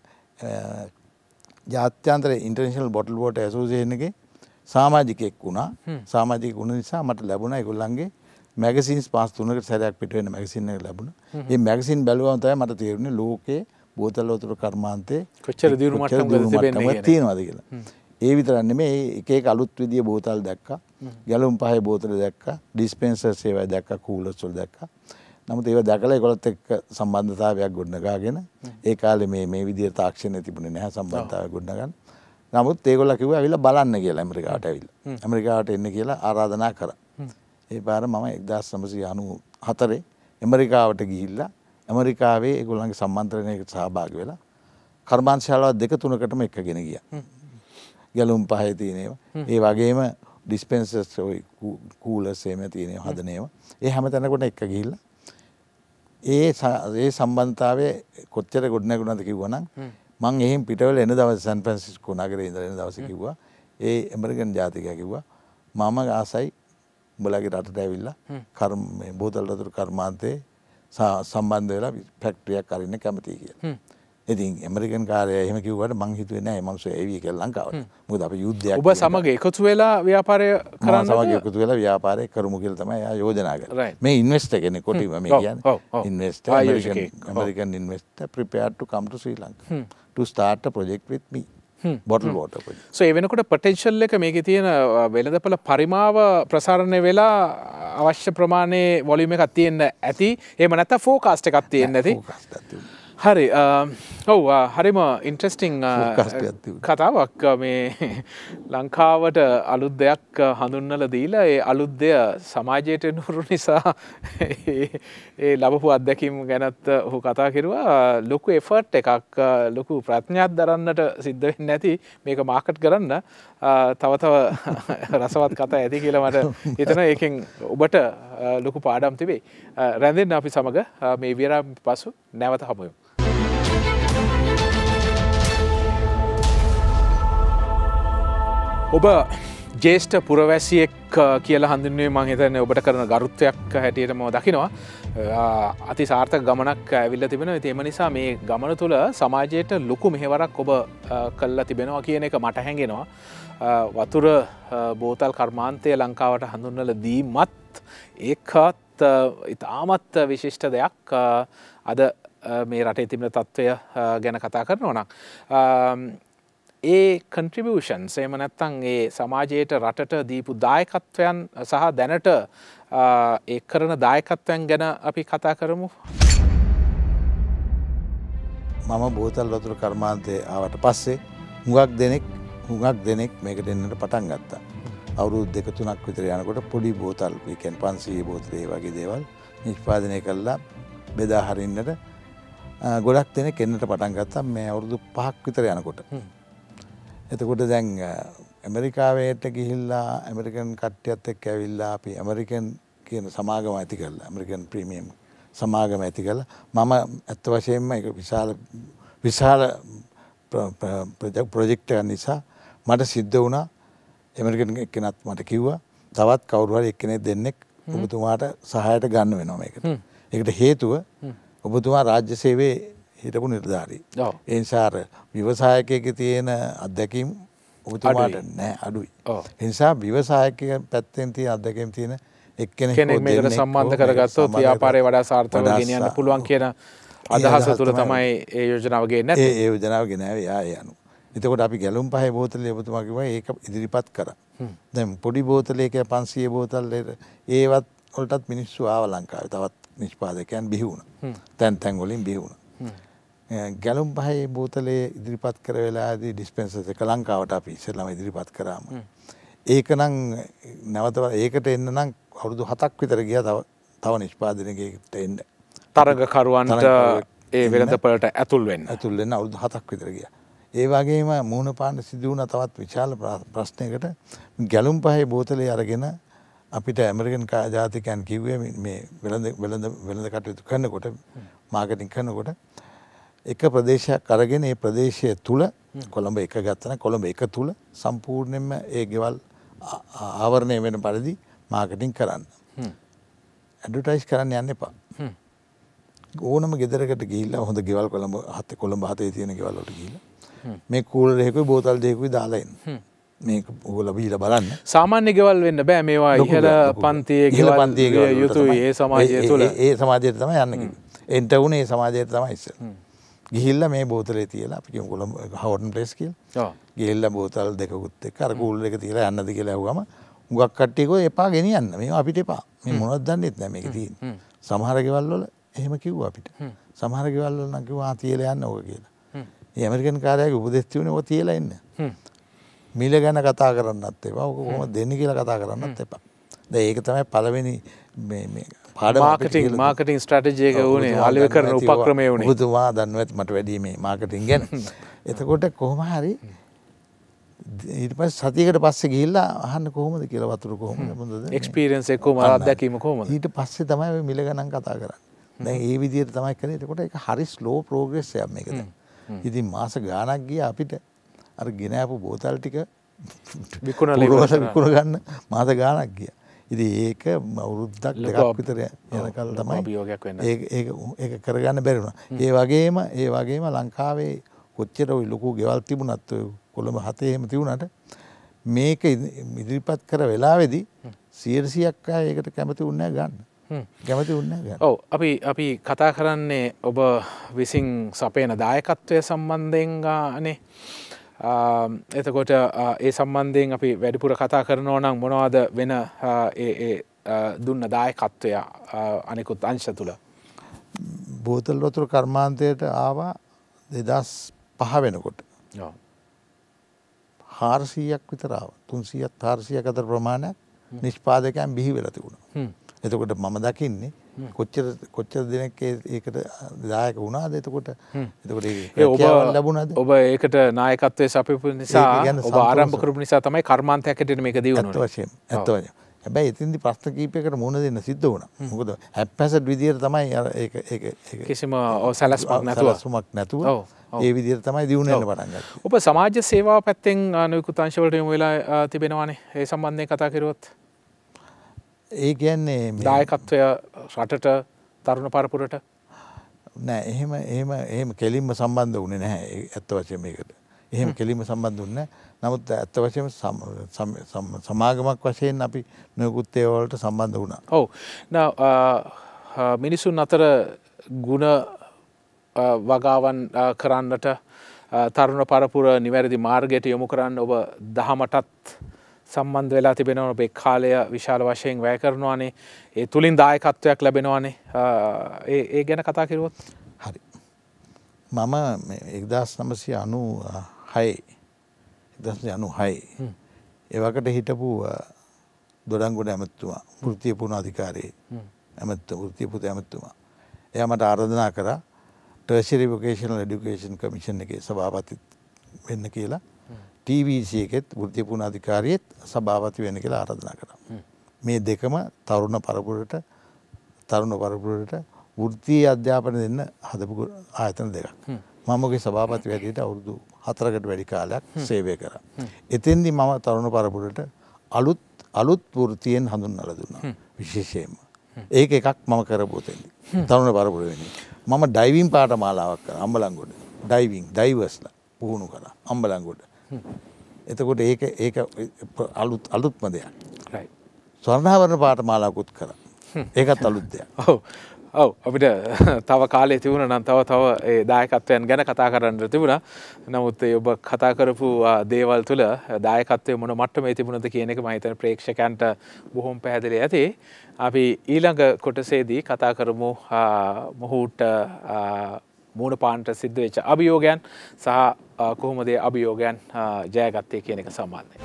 Speaker 2: ජාත්‍යන්තර ඉන්ටර්නැෂනල් බොටල් වෝටර් ඇසෝසියේෂන් එකේ සමාජිකයෙක් වුණා. සමාජිකයෙක් වුණ නිසා මට ලැබුණා ඒගොල්ලන්ගේ මැගසින්ස් පාස් තුනකට සැරයක් පිට වෙන මැගසින් එක ලැබුණා. මේ මැගසින් බැලුවම තමයි මට තේරුනේ ලෝකේ බෝතල් වතුර කර්මාන්තේ
Speaker 1: කොච්චර දියුණු මට්ටමකද තිබෙන්නේ
Speaker 2: තියෙනවද කියලා. ඒ විතරක් නෙමෙයි එක එක අලුත් විදිය බෝතල් දැක්කා. ගැලුම් පහේ බෝතල දැක්කා. ඩිස්පෙන්සර් සේවය දැක්කා. කූලර්ස් වල දැක්කා. නමුත් ඒවා දැකලා ඒගොල්ලොත් එක්ක සම්බන්ධතාවයක් ගොඩනගාගෙන ඒ කාලේ මේ මේ විදියට තාක්ෂණය තිබුණේ නැහැ සම්බන්ධතාවයක් ගොඩනගන්න. නමුත් ඒගොල්ලෝ කිව්වා ඇවිල්ලා බලන්න කියලා ඇමරිකාවට ඇවිල්ලා. ඇමරිකාවට එන්න කියලා ආරාධනා කරා. ඒ පාර මම එක්දාස් නවසිය අනූ හතරේ ඇමරිකාවට ගිහිල්ලා ඇමරිකාවේ ඒගොල්ලන්ගේ සම්මන්ත්‍රණයකට සහභාගී වෙලා කර්මාන්ත ශාලාව දෙක තුනකටම එක්කගෙන ගියා. ගැලුම් පහේ තියෙන ඒවා. ඒ වගේම ඩිස්පෙන්සර්ස් ඔය කූලර්ස් එහෙම තියෙන ඒවා හදන ඒවා. ඒ හැම තැනකට එක්ක ගිහිල්ලා ඒ ඒ සම්බන්ධතාවයේ කොච්චර ගොඩනැගුණාද කිව්වනම් මම එහෙන් පිටවල එන දවසේ සෑන් ෆ්‍රැන්සිස්කෝ නගරේ ඉඳලා එන දවසේ කිව්වා ඒ ඇමරිකන් ජාතිකයා කිව්වා මම ආසයි උඹලගේ රටට ඇවිල්ලා කර්ම මේ බෝතල් වතුර කර්මාන්තේ සම්බන්ධ වෙලා ෆැක්ටරියක් අරින්න කැමතියි කියලා. ඉතින් ඇමරිකන් කාර්යය එහෙම කිව්වට මං හිතුවේ නෑ මේ මිනිස්සු එවි කියලා ලංකාවට. මොකද අපි යුද්ධයක්
Speaker 1: ඔබ සමග එකතු වෙලා ව්‍යාපාරය කරන්න
Speaker 2: සමග එකතු වෙලා ව්‍යාපාරය කරමු කියලා තමයි එයා යෝජනා කරන්නේ. මේ ඉන්වෙස්ටර් කෙනෙක් කොටිම මේ කියන්නේ. Investor American American investor prepared to come to Sri Lanka to start a project with me. Bottle water වලින්.
Speaker 1: සෝ ඒ වෙනකොට පොටෙන්ෂල් එක මේකේ තියෙන වෙළඳපොළ පරිමාව ප්‍රසාරණය වෙලා අවශ්‍ය ප්‍රමාණයේ වොලියුම් එකක් තියෙන්න ඇති. එහෙම නැත්නම් ෆෝකාස්ට් එකක් තියෙන්න ඇති. හරි ඔව් හරිම ඉන්ට්‍රෙස්ටිං කතාවක් මේ ලංකාවට අලුත් දෙයක් හඳුන්වලා දීලා ඒ අලුත් දෙය සමාජයට නුරු නිසා ඒ ලැබපු අත්දැකීම් ගැනත් ඔහු කතා කරුවා. ලොකු එෆර්ට් එකක් ලොකු ප්‍රඥාවක් දරන්නට සිද්ධ වෙන්නේ නැති මේක මාකට් කරන්න තව තව රසවත් කතා ඇති කියලා මට හිතෙනවා. ඒකෙන් ඔබට ලොකු පාඩම් තිබේ. රැඳෙන්න අපි සමග මේ විරාම පසු නැවත හමු වෙමු. ඔබ ජේෂ්ඨ පුරවැසියෙක් කියලා හඳුන්වන්නේ මම හිතන්නේ ඔබට කරන ගරුත්වයක් හැටියට මම දකිනවා. අති සාර්ථක ගමනක් ඇවිල්ලා තිබෙනවා. ඒ නිසා මේ ගමන තුළ සමාජයට ලොකු මෙහෙවරක් ඔබ කළා තිබෙනවා කියන එක මට හැඟෙනවා. වතුර බෝතල් කර්මාන්තය ලංකාවට හඳුන්වලා දීමත් ඒකත් ඉතාමත් විශිෂ්ට දෙයක්. අද මේ රටේ තිබෙන තත්ත්වය ගැන කතා කරනවා නම් ඒ කන්ට්‍රිබියුෂන්ස් එහෙම නැත්නම් ඒ සමාජයට රටට දීපු දායකත්වයන් සහ දැනට ඒ කරන දායකත්වයන් ගැන අපි කතා කරමු.
Speaker 2: මම බෝතල් වතුර කර්මාන්තයේ ආවට පස්සේ හුඟක් දෙනෙක් හුඟක් දෙනෙක් මේකට එන්නට පටන් ගත්තා. අවුරුදු දෙක තුනක් විතර යනකොට පොඩි බෝතල් ඒ කියන්නේ පන්සීය බෝතල් ඒ වගේ දේවල් නිෂ්පාදනය කළා බෙදා හරින්නට ගොඩක් දෙනෙක් එන්නට පටන් ගත්තා මේ අවුරුදු පහක් විතර යනකොට. එතකොට දැන් ඇමරිකාවට ගිහිල්ලා ඇමරිකන් කට්ටියත් එක්ක ඇවිල්ලා අපි ඇමරිකන් කියන සමාගම ඇති කළා. ඇමරිකන් ප්‍රීමියම් සමාගම ඇති කළා. මම ඇත්ත වශයෙන්ම ඒක විශාල විශාල ප්‍රොජෙක්ට් එකක් නිසා මට සිද්ධ වුණා ඇමරිකන් එක්කෙනත් මට කිව්වා තවත් කවුරු හරි එක්කෙනෙක් දෙන්නෙක් ඔබතුමාට සහායට ගන්න වෙනවා මේකට. ඒකට හේතුව ඔබතුමා රාජ්‍ය සේවයේ හිටපු නිලධාරී. ඒ නිසා අර ව්‍යවසායකයෙක්ගේ තියෙන අත්දැකීම් ඔබතුමාට නෑ අඩුයි. ඒ නිසා ව්‍යවසායකයෙක් පැත්තෙන් තියෙන අත්දැකීම් තියෙන එක්කෙනෙක්
Speaker 1: මේකට සම්බන්ධ කරගත්තොත් ව්‍යාපාරය වඩා සාර්ථකව ගෙනියන්න පුළුවන් කියන අදහස තුළ තමයි ඒ යෝජනාව ගෙන්නේ නැත්තේ.
Speaker 2: ඒ යෝජනාව ගෙනාවේ ආයේ යනු. එතකොට අපි ගැලුම් පහේ බෝතලේ ඔබතුමා කිව්වා ඒක ඉදිරිපත් කරා. දැන් පොඩි බෝතලයක පන්සීය බෝතල් ඒවත් වලටත් මිනිස්සු ආවා ලංකාවේ. තවත් නිෂ්පාදකයන් බිහි වුණා. තැන් තැන් වලින් බිහි වුණා. ගැලුම් පහේ බෝතලේ ඉදිරිපත් කර වෙලාවේදී ඩිස්පෙන්සර්ස් එක ලංකාවට අපි ඉස්සෙල්ලාම ඉදිරිපත් කරාම ඒක නම් නැවත ඒකට එන්න නම් අවුරුදු හතක් විතර ගියා තව තව නිෂ්පාදනයකට එන්න
Speaker 1: තරගකරුවන්ට ඒ වෙළඳපළට ඇතුල් වෙන්න
Speaker 2: ඇතුල් වෙන්න අවුරුදු හතක් විතර ගියා. ඒ වගේම මූණ පාන්න සිදු වුණ තවත් විශාල ප්‍රශ්නයකට ගැලුම් පහේ බෝතලේ අරගෙන අපිට ඇමරිකන් ජාතිකයන් කිව්වේ මේ වෙළඳ වෙළඳ වෙළඳ කටයුතු කරනකොට මාකටිං කරනකොට එක ප්‍රදේශයක් අරගෙන ඒ ප්‍රදේශය තුල කොළඹ එක ගත්තන කොළඹ එක තුල සම්පූර්ණයෙන්ම ඒ ගෙවල් ආවරණය වෙන පරිදි මාකටිං කරන්න. ඇඩ්වර්ටයිස් කරන්න යන්න එපා. ඕනම ගෙදරකට ගිහිල්ලා හොඳ ගෙවල් කොළඹ හතේ කොළඹ හතේ තියෙන ගෙවල් වලට ගිහිල්ලා මේ කූලර් එකකුයි බෝතල් දෙකකුයි දාලා එන්න. මේක ඔයගොල්ලෝ බීලා බලන්න.
Speaker 1: සාමාන්‍ය ගෙවල් වෙන්න බෑ මේවා ඉහළ පන්තියේ ගෙවල් යුතුයි ඒ සමාජය තුල.
Speaker 2: ඒ සමාජයට තමයි යන්න කිව්වේ. එන්ට උනේ ඒ සමාජයට තමයි ඉස්සෙල්. ගිහිල්ලා මේ බෝතලේ තියලා අපි කියමු කොළඹ හවර්න් ප්ලේස් කියලා. ඔව්. ගිහිල්ලා බෝතල් දෙකකුත් එක්ක අර කූලර් එක තියලා යන්නද කියලා ඇහුවම උගක් කට්ටිය කිව්වා එපා ගෙනියන්න. මේවා අපිට එපා. මේ මොනවද දන්නෙත් නැහැ මේකේ තියෙන්නේ. සමහර ගෙවල් වල එහෙම කිව්වා අපිට. සමහර ගෙවල් වල නම් කිව්වා තියලා යන්න ඕක කියලා. මේ ඇමරිකන් කාර්යයේ උපදෙස් තියුනේ ඔය තියලා එන්න. මිල ගැන කතා කරන්නත් එපා. ඔක කොහොමද දෙන්නේ කියලා කතා කරන්නත් එපා. දැන් ඒක තමයි පළවෙනි මේ මේ
Speaker 1: මාර්කටිං මාර්කටිං ස්ට්‍රැටජි එක උනේ ආලෝක කරන උපක්‍රමය උනේ.
Speaker 2: ඔබතුමා දන්නවත් මට වැඩි මේ මාර්කටිං ගැන. එතකොට කොහොම හරි ඊට පස්සේ සතියකට පස්සේ ගිහිල්ලා අහන්න කොහොමද කියලා වතුර කොහොමද මොකද
Speaker 1: එක්ස්පීරියන්ස් එක කොහොමද අත්දැකීම කොහොමද
Speaker 2: ඊට පස්සේ තමයි ඔය මිල ගණන් කතා කරන්නේ. දැන් ඒ විදිහට තමයි කරන්නේ. එතකොට ඒක හරි ස්ලෝ ප්‍රෝග්‍රස් එකක් මේක දැන්. ඉතින් මාස ගාණක් ගියා අපිට අර ගෙනාපු බෝතල් ටික
Speaker 1: විකුණලා
Speaker 2: විකුණ ගන්න මාස ගාණක් ගියා. ඉතින් ඒක අවුරුද්දක් දෙකක් විතර යනකල් තමයි
Speaker 1: අභියෝගයක් වෙන්න.
Speaker 2: ඒක ඒක ඒක කරගන්න බැරි වුණා. ඒ වගේම ඒ වගේම ලංකාවේ කොච්චර ඔය ලොකු ගෙවල් තිබුණත් ඔය කොළඹ හතේ එහෙම තිබුණාට මේක ඉදිරිපත් කර වෙලාවේදී සියයට අය ඒකට කැමති වුණේ නැහැ ගන්න. කැමති වුණේ නැහැ ගන්න.
Speaker 1: ඔව් අපි අපි කතා කරන්නේ ඔබ විසින් සපයන දායකත්වය සම්බන්ධයෙන් අනේ එතකොට ඒ සම්බන්ධයෙන් අපි වැඩිපුර කතා කරනවා නම් මොනවද වෙන ඒ දුන්න දායකත්වය අනිකුත් අංශ තුල?
Speaker 2: බෝතල් වතුර කර්මාන්තයට ආවා දෙදහස් පහ වෙනකොට.
Speaker 1: ඔව්.
Speaker 2: හාරසීයක් විතර ආවා. තුන්සීයක් හාරසීයක් අතර ප්‍රමාණයක් නිෂ්පාදකයන් බිහි වෙලා තිබුණා. එතකොට මම දකින්නේ කොච්චර කොච්චර දෙනෙක් ඒකට දායක වුණාද එතකොට එතකොට ඒක ලැබුණාද?
Speaker 1: ඔබ ඒකට නායකත්වයේ සපයපු නිසා ඔබ ආරම්භ කරපු නිසා තමයි කර්මාන්තයක් හැටියට මේක දියුණුනේ.
Speaker 2: ඇත්ත වශයෙන්ම ඇත්ත වශයෙන්ම. හැබැයි එතින්දි ප්‍රශ්න කීපයකට මුහුණ දෙන්න සිද්ධ වුණා. මොකද හැප්පැසඩ් විදියට තමයි අර ඒක ඒක
Speaker 1: කිසිම සැලැස්මක් නැතුව
Speaker 2: සැලැස්මක් නැතුව ඒ විදියට තමයි දියුණු වෙන්න පටන් ගත්තේ.
Speaker 1: ඔබ සමාජ සේවාව පැත්තෙන් නොයෙකුත් අංශවලට යොමු වෙලා තිබෙනවානේ. ඒ සම්බන්ධයෙන් කතා කරුවොත්
Speaker 2: ඒ කියන්නේ
Speaker 1: දායකත්වය රටට තරුණ පරපුරට
Speaker 2: නෑ එහෙම එහෙම එහෙම කෙලින්ම සම්බන්ධ වුණේ නැහැ ඇත්ත වශයෙන්ම මේකට. එහෙම කෙලින්ම සම්බන්ධ වුණේ නැහැ. නමුත් ඇත්ත වශයෙන්ම සමාගමක් වශයෙන් අපි නොයෙකුත් ඒවා වලට සම්බන්ධ වුණා.
Speaker 1: ඔව්. now මිනිසුන් අතර ಗುಣ වගාවන් කරන්නට තරුණ පරපුර නිවැරදි මාර්ගයට යොමු කරන්න ඔබ දහමටත් සම්බන්ධ වෙලා තිබෙනවා. ඔබේ කාලය විශාල වශයෙන් වැය කරනවානේ. ඒ තුලින් දායකත්වයක් ලැබෙනවානේ. ඒ ඒ ගැන කතා කරුවොත්
Speaker 2: හරි. මම එක්දාස් නවසිය අනූ හය එක්දාස් නවසිය අනූ හය ඒ වකට හිටපු දොඩංගොඩ ඇමතුමා වෘත්තීය පුණාධිකාරී ඇමතු වෘත්තීය පුත ඇමතුමා එයා මට ආරාධනා කරා ටර්ෂරි වොකේෂනල් එඩියුකේෂන් කමිෂන් එකේ සභාපති වෙන්න කියලා. ටී වී සී එකෙත් වෘත්තීය පුණාධිකාරියෙත් සභාපති වෙන්න කියලා ආරාධනා කරා. මේ දෙකම තරුණ පරපුරට තරුණ පරපුරට වෘත්තීය අධ්‍යාපන දෙන්න හදපු ආයතන දෙකක්. මම ඔගේ සභාපති වැඩියට අවුරුදු හතරකට වැඩි කාලයක් සේවය කරා. එතෙන්දී මම තරුණ පරපුරට අලුත් අලුත් වෘත්තියෙන් හඳුන්වලා දුන්නා විශේෂයෙන්ම. ඒක එකක් මම කරපු තැනදී. තරුණ පරපුර වෙන්නේ. මම ඩයිවිං පාඨමාලාවක් කරා අම්බලන්ගොඩ. ඩයිවිං ඩයිවර්ස්ලා පුහුණු කරා අම්බලන්ගොඩ. එතකොට ඒක ඒක අලුත් අලුත්ම දෙයක්.
Speaker 1: right.
Speaker 2: ස්වර්ණාභරණ පාඨමාලාවකුත් කරා. ඒකත් අලුත් දෙයක්.
Speaker 1: ඔව්. ඔව් අපිට තව කාලේ තිබුණා නම් තව තව ඒ දායකත්වයන් ගැන කතා කරන්න තිබුණා. නමුත් ඒ ඔබ කතා කරපු දේවල් තුළ දායකත්වයේ මොන මට්ටමේ තිබුණද කියන එක මම හිතන ප්‍රේක්ෂකයන්ට බොහොම පැහැදිලි ඇති. අපි ඊළඟ කොටසේදී කතා කරමු මොහුට මූණ පාන්නට සිද්ධ වෙච්ච අභියෝගයන් සහ කොහොමද ඒ අභියෝගයන් ජයගත්තේ කියන එක සම්බන්ධයෙන්.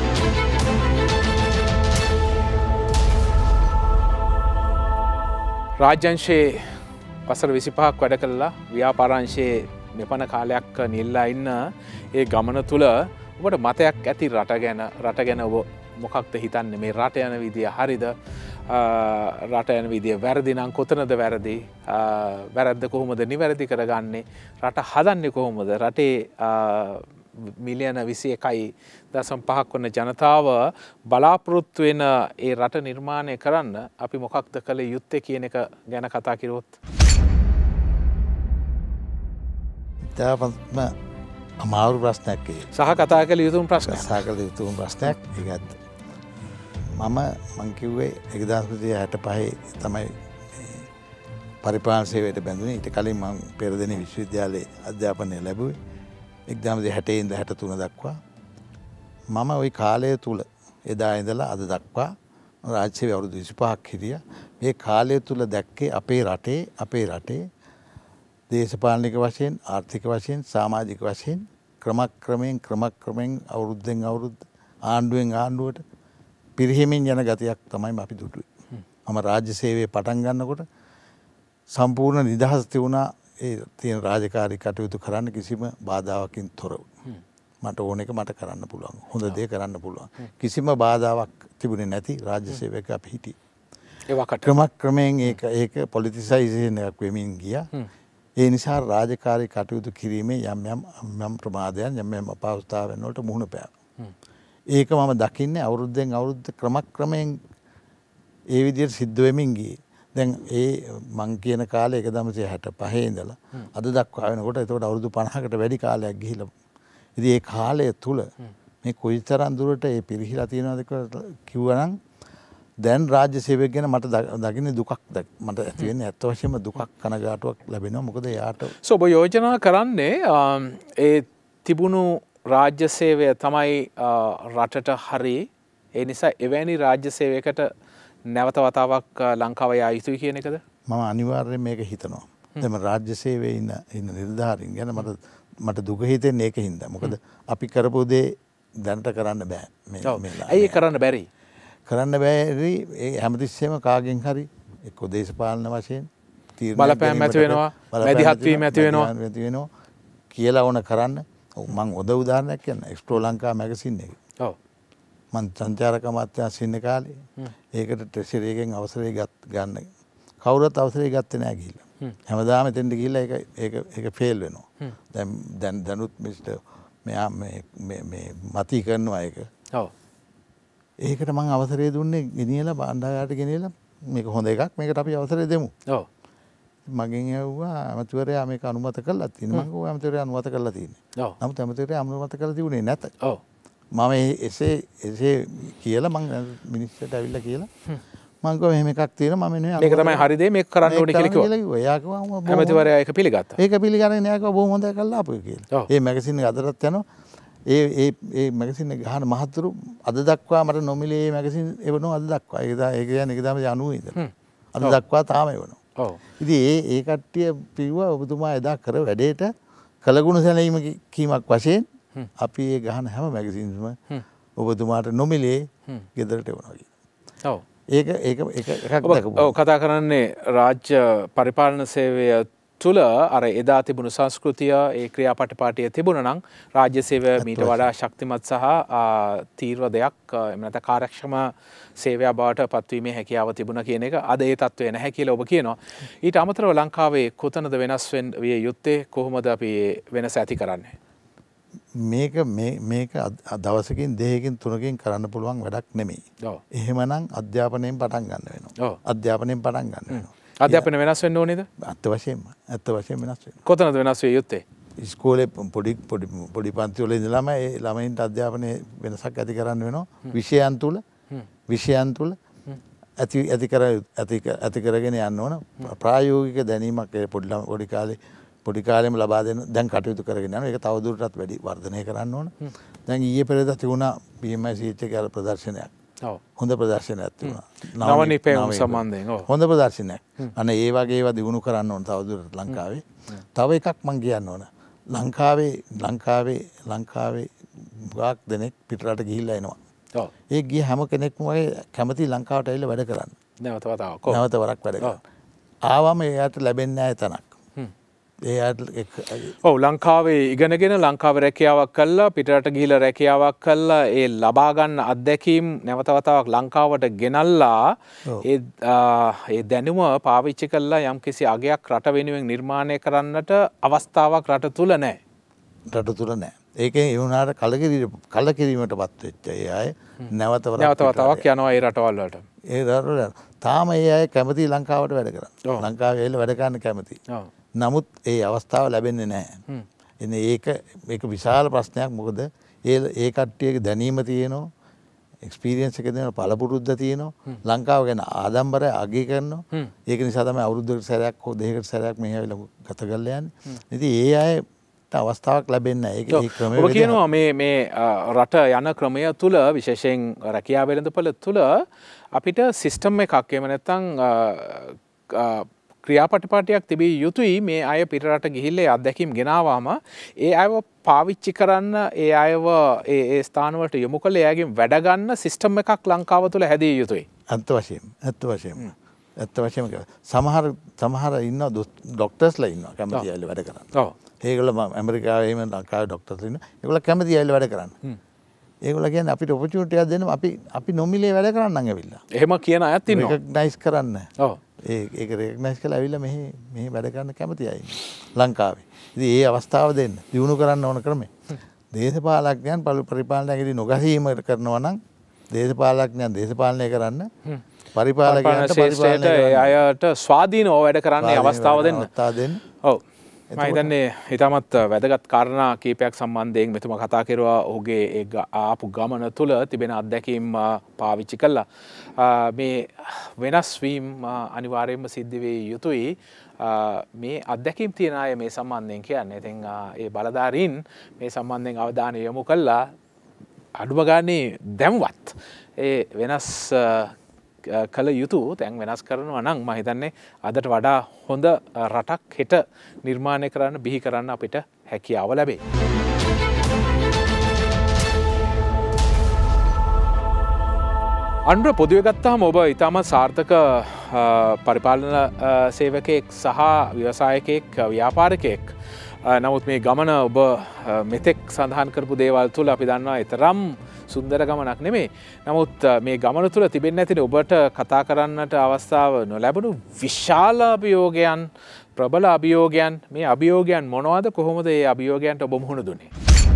Speaker 1: රාජ්‍යංශයේ වසර විසිපහක් වැඩ කළා ව්‍යාපාරංශයේ මෙපණ කාලයක් නිල්ලා ඉන්න ඒ ගමන තුල ඔබට මතයක් ඇති රට ගැන රට ගැන ඔබ මොකක්ද හිතන්නේ මේ රට යන විදිය හරිද රට යන විදිය වැරදි නම් කොතනද වැරදි වැරද්ද කොහොමද නිවැරදි කරගන්නේ රට හදන්නේ කොහොමද රටේ මිලියන විසි එකයි දශම පහක් වන ජනතාව බලාපොරොත්තු වෙන ඒ රට නිර්මාණය කරන්න අපි මොකක්ද කළ යුත්තේ කියන එක ගැන කතා කරුවොත්
Speaker 2: ඉතාමත්ම අමාරු ප්‍රශ්නයක් ඒ
Speaker 1: සහ කතා කළ යුතුම ප්‍රශ්නයක්
Speaker 2: කතා කළ යුතුම ප්‍රශ්නයක් ඒක ඇත්ත මම මං කිව්වේ එක්දාස් නවසිය හැට පහේ තමයි පරිපාලන සේවයට බැඳුනේ ඊට කලින් මම පෙරදෙණිය විශ්වවිද්‍යාලයේ අධ්‍යාපනය ලැබුවේ එක්දාස් නවසිය හැටේ ඉඳලා හැට තුන දක්වා මම ওই කාලය තුල එදා ඉඳලා අද දක්වා රාජ්‍ය සේවය අවුරුදු විසිපහක් හිටියා මේ කාලය තුල දැක්කේ අපේ රටේ අපේ රටේ දේශපාලනික වශයෙන් ආර්ථික වශයෙන් සමාජික වශයෙන් ක්‍රමක්‍රමයෙන් ක්‍රමක්‍රමයෙන් අවුරුද්දෙන් අවුරුද්ද ආණ්ඩුවෙන් ආණ්ඩුවට පිරිහීමෙන් යන ගතියක් තමයි අපි දුටුවේ. මම රාජ්‍ය සේවයේ පටන් ගන්නකොට සම්පූර්ණ නිදහස තිබුණා ඒ තියෙන රාජකාරී කටයුතු කරන්න කිසිම බාධාවකින් තොරව. මට ඕන එක මට කරන්න පුළුවන්. හොඳ දේ කරන්න පුළුවන්. කිසිම බාධාවක් තිබුණේ නැති රාජ්‍ය සේවයක අපි හිටියේ.
Speaker 1: ඒ වකට
Speaker 2: ක්‍රමක්‍රමයෙන් ඒක ඒක පොලිටිසයිසේෂන් එකක් වෙමින් ගියා. ඒ නිසා රාජකාරී කටයුතු කිරීමේ යම් යම් යම් ප්‍රමාදයන් යම් යම් අපහසුතාවයන් වලට මුහුණ පෑවා. ඒක මම දකින්නේ අවුරුද්දෙන් අවුරුද්ද ක්‍රමක්‍රමයෙන් ඒ විදිහට සිද්ධ වෙමින් ගියේ. දැන් ඒ මං කියන කාලේ එක්දාස් නවසිය හැට පහේ ඉඳලා අද දක්වා වෙනකොට එතකොට අවුරුදු පනහකට වැඩි කාලයක් ගිහිලා. ඉතින් ඒ කාලය තුල මේ කොයිතරම් දුරට ඒ පිරිහිලා තියෙනවද කියලා කිව්වනම් දැන් රාජ්‍ය සේවයක් ගැන මට දකින්නේ දුකක් මට ඇති වෙන්නේ ඇත්ත වශයෙන්ම දුකක් කනගාටුවක් ලැබෙනවා මොකද එයාට
Speaker 1: ඔබ යෝජනා කරන්නේ ඒ තිබුණු රාජ්‍ය සේවය තමයි රටට හරි. ඒ නිසා එවැනි රාජ්‍ය සේවයකට නැවත වතාවක් ලංකාව යා යුතුයි කියන එකද?
Speaker 2: මම අනිවාර්යෙන් මේක හිතනවා. දැන් රාජ්‍ය සේවයේ ඉන්න ඉන්න නිලධාරීන් ගැන මට මට දුක හිතෙන්නේ ඒකින්ද. මොකද අපි කරපු දේ දැනට කරන්න බෑ මේ මේලා.
Speaker 1: ඇයි කරන්න බැරි?
Speaker 2: කරන්න බැරි ඒ හැමතිස්සෙම කාගෙන් හරි එක්ක දේශපාලන වශයෙන්
Speaker 1: බලපෑම් ඇති වෙනවා, මැදිහත් වීම ඇති වෙනවා
Speaker 2: ඇති වෙනවා කියලා ඕන කරන්න. මම උද උදාහරණයක් කියන්න. එක්ස්ප්ලෝ ලංකා මැගසින් එක.
Speaker 1: ඔව්.
Speaker 2: මම සංචාරක අමාත්‍යාංශ ඉන්න කාලේ ඒකට ට්‍රෙෂරි එකෙන් අවසරය ගන්න කවුරුත් අවසරය ගත්තේ නැහැ ගිහිල්ලා. හැමදාම එතෙන්ට ගිහිල්ලා ඒක ඒක ඒක ෆේල් වෙනවා. දැන් දැන් දනුත් මිස්ටර් මෙයා මේ මේ මේ මතී කරනවා ඒක.
Speaker 1: ඔව්.
Speaker 2: ඒකට මම අවසරය දුන්නේ ගෙනියලා බණ්ඩාරට ගෙනියලා මේක හොඳ එකක් මේකට අපි අවසරය දෙමු.
Speaker 1: ඔව්.
Speaker 2: මගෙන් ඇහුවා අමතිවරයා මේක අනුමත කරලා තියෙනවා. මම කිව්වා අමතිවරයා අනුමත කරලා තියෙන්නේ.
Speaker 1: ඔව්.
Speaker 2: නමුත් අමතිවරයා අනුමත කරලා තිබුණේ නැත.
Speaker 1: ඔව්.
Speaker 2: මම එසේ එසේ කියලා මං මිනිස්සුන්ට ඇවිල්ලා කියලා මං කිව්වා මෙහෙම එකක් තියෙනවා මම මෙන්න
Speaker 1: මේක තමයි හරි දේ මේක කරන්න ඕනේ කියලා කිව්වා.
Speaker 2: එයා කිව්වා
Speaker 1: අමතිවරයා ඒක පිළිගත්තා.
Speaker 2: ඒක පිළිගන්නේ එයා කිව්වා බොහොම හොඳයි කරලා ආපු කියලා. ඒ මැගසින් එක අදටත් යනවා. ඒ ඒ ඒ මැගසින් එක ගහන මහතුරු අද දක්වා මට නොමිලේ මේ මැගසින් එවනවා අද දක්වා. ඒක දා ඒක කියන්නේ ඒක තමයි අනූ ඉඳලා. අද දක්වා තාම එවනවා. ඔව්. ඉතින් ඒ ඒ කට්ටිය පිළිවා ඔබතුමා එදා කර වැඩේට කලගුණ සැලීම කීමක් වශයෙන් අපි ඒ ගහන හැම මැගසින්ස්ම ඔබතුමාට නොමිලේ ගෙදරට එවනවා කියලා. ඔව්. ඒක ඒක එක එකක් දැකපුවා.
Speaker 1: ඔව් කතා කරන්නේ රාජ්‍ය පරිපාලන සේවය තුළ අර එදා තිබුණු සංස්කෘතිය ඒ ක්‍රියාපටිපාටිය තිබුණා නම් රාජ්‍ය සේවය මීට වඩා ශක්තිමත් සහ තීව්‍ර දෙයක් එහෙම නැත්නම් කාර්යක්ෂම සේවය බවට පත්වීමේ හැකියාව තිබුණා කියන එක අද ඒ තත්ත්වය නැහැ කියලා ඔබ කියනවා. ඊට අමතරව ලංකාවේ කොතනද වෙනස් වෙන්න විය යුත්තේ කොහොමද අපි වෙනස ඇති කරන්නේ?
Speaker 2: මේක මේක දවසකින් දෙකකින් තුනකින් කරන්න පුළුවන් වැඩක් නෙමෙයි. ඔව්. එහෙමනම් අධ්‍යාපනයෙන් පටන් ගන්න වෙනවා. ඔව්. අධ්‍යාපනයෙන් පටන් ගන්න වෙනවා.
Speaker 1: අධ්‍යාපනය වෙනස් වෙන්න ඕනේද?
Speaker 2: අත්ත වශයෙන්ම. අත්ත වශයෙන් වෙනස් වෙනවා.
Speaker 1: කොතනද වෙනස් වෙ යුත්තේ?
Speaker 2: ඉස්කෝලේ පොඩි පොඩි පොඩි පන්ති වල ඉඳලාම ඒ ළමයින්ට අධ්‍යාපනයේ වෙනසක් ඇති කරන්න වෙනවා. විෂයන් තුල විෂයන් තුල ඇති ඇති කර ඇති ඇති කරගෙන යන්න ඕන. ප්‍රායෝගික දැනීමක් ඒ පොඩි පොඩි කාලේ පොඩි කාලෙම ලබා දෙන දැන් කටයුතු කරගෙන යනවා. ඒක තවදුරටත් වැඩි වර්ධනය කරන්න ඕන. දැන් ඊයේ පෙරේදා තිබුණා පී එම් ආයි සී එච් එකේ ප්‍රදර්ශනයක්. ඔව්. හොඳ ප්‍රදර්ශනයක් තිබුණා.
Speaker 1: නවනිපැයුම් සම්බන්ධයෙන්. ඔව්.
Speaker 2: හොඳ ප්‍රදර්ශනයක්. අනේ ඒ වගේ ඒවා දිනු කරන්න ඕන තවදුරටත් ලංකාවේ. තව එකක් මම කියන්න ඕන. ලංකාවේ ලංකාවේ ලංකාවේ ගාක් දෙනෙක් පිටරට ගිහිල්ලා එනවා. ඔව්. ඒ ගිය හැම කෙනෙක්ම වගේ කැමති ලංකාවට ඇවිල්ලා වැඩ කරන්න.
Speaker 1: නැවත වතාවක්.
Speaker 2: නැවත වරක් වැඩ කරන්න. ආවම එයාට ලැබෙන්නේ නැහැ තනක්.
Speaker 1: ඔව් ලංකාවේ ඉගෙනගෙන ලංකාවේ රැකියාවක් කළා පිටරට ගිහිලා රැකියාවක් කළා ඒ ලබා ගන්න අත්දැකීම් නැවත වතාවක් ලංකාවට ගෙනල්ලා ඒ ඒ දැනුම පාවිච්චි කළා යම්කිසි අගයක් රට වෙනුවෙන් නිර්මාණය කරන්නට අවස්ථාවක් රට තුල නැහැ.
Speaker 2: රට තුල නැහැ. ඒකේ ඒ වුණාට කලකිරීම කලකිරීමටපත් වෙච්ච ඒ අය නැවත
Speaker 1: නැවත වතාවක් යනවා ඒ රටවල් වලට.
Speaker 2: ඒ රටවල තාම ඒ අය කැමති ලංකාවට වැඩ කරන්න. ලංකාවේ ඇවිල්ලා වැඩ කරන්න කැමති. ඔව්. නමුත් ඒ අවස්ථාව ලැබෙන්නේ නැහැ. එන්නේ ඒක මේක විශාල ප්‍රශ්නයක්. මොකද ඒ ඒ කට්ටියගේ දැනීම තියෙනවා, එක්ස්පීරියන්ස් එක දෙනවා, පළපුරුද්ද තියෙනවා. ලංකාව ගැන ආඩම්බරය අගය කරනවා. ඒක නිසා තමයි අවුරුද්දකට සැරයක් හෝ දෙකකට සැරයක් මෙහි ආවිලා ගත කරලා යන්නේ. ඉතින් ඒ අයට අවස්ථාවක් ලැබෙන්නේ නැහැ. ඒක ඒ ක්‍රමය
Speaker 1: ඔබ කියනවා මේ මේ රට යන ක්‍රමය තුල විශේෂයෙන් රැකියාව වෙළඳපොළ තුල අපිට සිස්ටම් එකක් එහෙම නැත්නම් ක්‍රියාපටිපාටියක් තිබිය යුතුයි මේ අය පිටරට ගිහිල්ලා අත්දැකීම් ගෙනාවාම ඒ අයව පාවිච්චි කරන්න ඒ අයව ඒ ඒ ස්ථානවලට යොමු කළ එයාගෙන් වැඩ ගන්න සිස්ටම් එකක් ලංකාව තුළ හැදිය යුතුයි.
Speaker 2: අත්ත වශයෙන්ම අත්ත වශයෙන්ම අත්ත වශයෙන්ම සමහර සමහර ඉන්නවා ඩොක්ටර්ස්ලා ඉන්නවා කැමති අයලා වැඩ කරන්න. ඔව්. ඒගොල්ලෝ ඇමරිකාවේ එහෙම ලංකාවේ ඩොක්ටර්ස්ලා ඉන්නවා. ඒගොල්ලෝ කැමති අයලා වැඩ කරන්න. ඒගොල්ලෝ කියන්නේ අපිට ඔපචුනිටි එකක් දෙන්න අපි අපි නොමිලේ වැඩ කරන්නම් ඇවිල්ලා.
Speaker 1: එහෙම කියන අයත් ඉන්නවා.
Speaker 2: රෙකග්නයිස් කරන්න.
Speaker 1: ඔව්.
Speaker 2: ඒ ඒක රෙකග්නයිස් කරලා ඇවිල්ලා මෙහි මෙහි වැඩ කරන්න කැමති අය ලංකාවේ. ඉතින් ඒ අවස්ථාව දෙන්න දිනු කරන්න ඕන ක්‍රමය. දේශපාලඥයන් පරිපාලනයේදී නොගැසීම කරනවා නම් දේශපාලඥයන් දේශපාලනය කරන්න පරිපාලකයන්ට
Speaker 1: පරිපාලනයට අයට ස්වාධීනව වැඩ කරන්න අවස්ථාව දෙන්න.
Speaker 2: අවස්ථාව දෙන්න.
Speaker 1: ඔව්. මම හිතන්නේ ඊටමත් වැදගත් කාරණා කීපයක් සම්බන්ධයෙන් මෙතුමා කතා කරුවා ඔහුගේ ඒ ආපු ගමන තුළ තිබෙන අත්දැකීම් පාවිච්චි කළා. මේ වෙනස් වීම අනිවාර්යයෙන්ම සිද්ධ වෙ යුතුයි. මේ අත්දැකීම් තියන අය මේ සම්බන්ධයෙන් කියන්නේ. ඉතින් ඒ බලධාරීන් මේ සම්බන්ධයෙන් අවධානය යොමු කළා. අඩුම ගානේ දැන්වත් ඒ වෙනස් කළ යුතු තැන් වෙනස් කරනවා නම් මම හිතන්නේ අදට වඩා හොඳ රටක් හෙට නිර්මාණය කරන්න බිහි කරන්න අපිට හැකියාව ලැබේ. අනුර පොදුවේ ගත්තාම ඔබ ඉතාමත් සාර්ථක පරිපාලන සේවකයෙක් සහ ව්‍යවසායකයෙක් ව්‍යාපාරිකයෙක්. නමුත් මේ ගමන ඔබ මෙතෙක් සඳහන් කරපු දේවල් තුළ අපි දන්නවා ඊතරම් සුන්දර ගමනක් නෙමේ. නමුත් මේ ගමන තුළ තිබෙන්නේ නැතිනේ ඔබට කතා කරන්නට අවස්ථාව නොලැබුණු විශාල අභියෝගයන්, ප්‍රබල අභියෝගයන්. මේ අභියෝගයන් මොනවද? කොහොමද මේ අභියෝගයන්ට ඔබ මුහුණ දුන්නේ?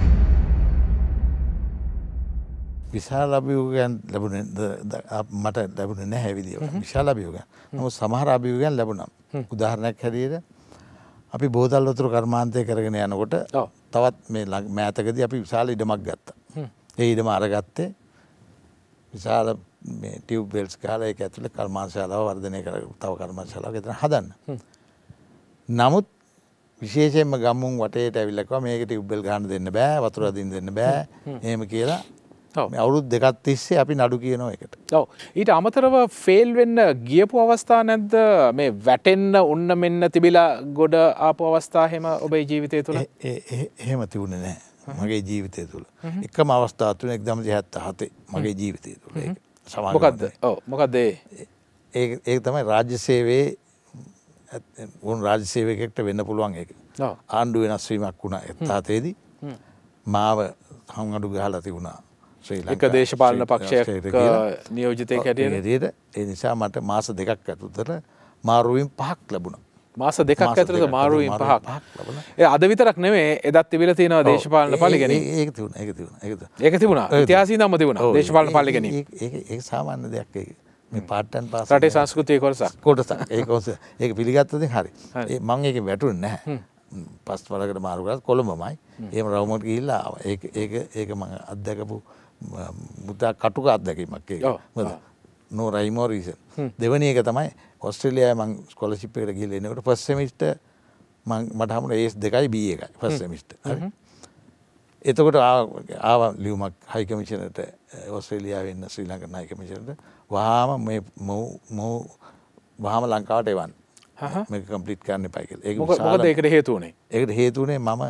Speaker 2: විශාල අභියෝගයන් ලැබුණේ මට ලැබුණේ නැහැ විදියට. විශාල අභියෝගයන්. නමුත් සමහර අභියෝගයන් ලැබුණා. උදාහරණයක් හැටියට අපි බෝතල් වතුර කර්මාන්තය කරගෙන යනකොට තවත් මේ මෑතකදී අපි විශාල ඉඩමක් ගත්තා. ඒ ඉඩම අරගත්තේ විශාල මේ ටියුබ් වෙල්ස් ගහලා ඒක ඇතුලේ කර්මාන්තශාලාව වර්ධනය කර තව කර්මාන්තශාලාවක් එතන හදන්න. නමුත් විශේෂයෙන්ම ගම්මුන් වටේට ඇවිල්ලා කිව්වා මේක ටියුබ් වෙල් ගහන්න දෙන්න බෑ, වතුර අදින්න දෙන්න බෑ. එහෙම කියලා මේ අවුරුදු දෙකක් තිස්සේ අපි නඩු කියනවා එකට. ඔව්.
Speaker 1: ඊට අමතරව ෆේල් වෙන්න ගියපු අවස්ථා නැද්ද? මේ වැටෙන්න උන්න මෙන්න තිබිලා ගොඩ ආපු අවස්ථා එහෙම ඔබේ ජීවිතය තුළ?
Speaker 2: එහෙම තිබුණේ නැහැ. මගේ ජීවිතය තුළ. එකම අවස්ථාව තුන එක්දහස් හැත්තෑ මගේ ජීවිතය තුළ. ඒක සමාන.
Speaker 1: මොකද්ද? ඔව්. මොකද්ද ඒ?
Speaker 2: ඒක ඒක තමයි රාජ්‍ය සේවයේ වුන් රාජ්‍ය සේවකයෙක්ට වෙන්න පුළුවන් ඒක. ඔව්. ආණ්ඩුව වෙනස් වීමක් වුණා හැත්තෑ දී. මාව හංගඩු ගහලා තිබුණා.
Speaker 1: එක දේශපාලන පක්ෂයක් නියෝජිතයෙක් හැටියට.
Speaker 2: ඒ නිසා මට මාස දෙකක් ඇතුළත මාරුවීම් පහක් ලැබුණා.
Speaker 1: මාස දෙකක් ඇතුළත මාරුවීම් පහක් ලැබුණා. ඒ අද විතරක් නෙමෙයි එදත් තිබිලා තියෙනවා දේශපාලන පල්ලි ගැනීම.
Speaker 2: ඒක තිබුණා. ඒක තිබුණා. ඒක තිබුණා.
Speaker 1: ඒක තිබුණා. ඉතිහාසයේ ඉඳන්ම තිබුණා දේශපාලන පල්ලි ගැනීම.
Speaker 2: ඒක ඒක සාමාන්‍ය දෙයක් ඒක. මේ පාට් ටයිම් පාස්
Speaker 1: රටේ සංස්කෘතියේ කොටසක්.
Speaker 2: කොටසක්. ඒක ඒක පිළිගත්තොත් හරි. ඒ මම ඒක වැටුනේ නැහැ. පස් වලකට මාරු කරලා කොළඹමයි. එහෙම රවුමට ගිහිල්ලා ආවා. ඒක ඒක ඒක මම අත්දැකපු මුදා කටුක අත්දැකීමක් ඒක. මොකද no rhyme or reason. දෙවෙනි එක තමයි ඕස්ට්‍රේලියාවේ මම ස්කෝලර්ෂිප් එකට ගිහලා එනකොට ෆස්ට් සෙමිස්ටර් මම මට හම්බුනේ ඒස් දෙකයි බී එකයි ෆස්ට් සෙමිස්ටර්. හරි. එතකොට ආවා ලියුමක් හයි කමිෂනර්ට ඕස්ට්‍රේලියාවේ ඉන්න ශ්‍රී ලංකන් හයි කමිෂනර්ට වහාම මේ මො වහාම ලංකාවට එවන්න. මේක කම්ප්ලීට් කරන්න එපා කියලා. ඒක
Speaker 1: මොකද ඒකට හේතු උනේ?
Speaker 2: ඒකට හේතු උනේ මම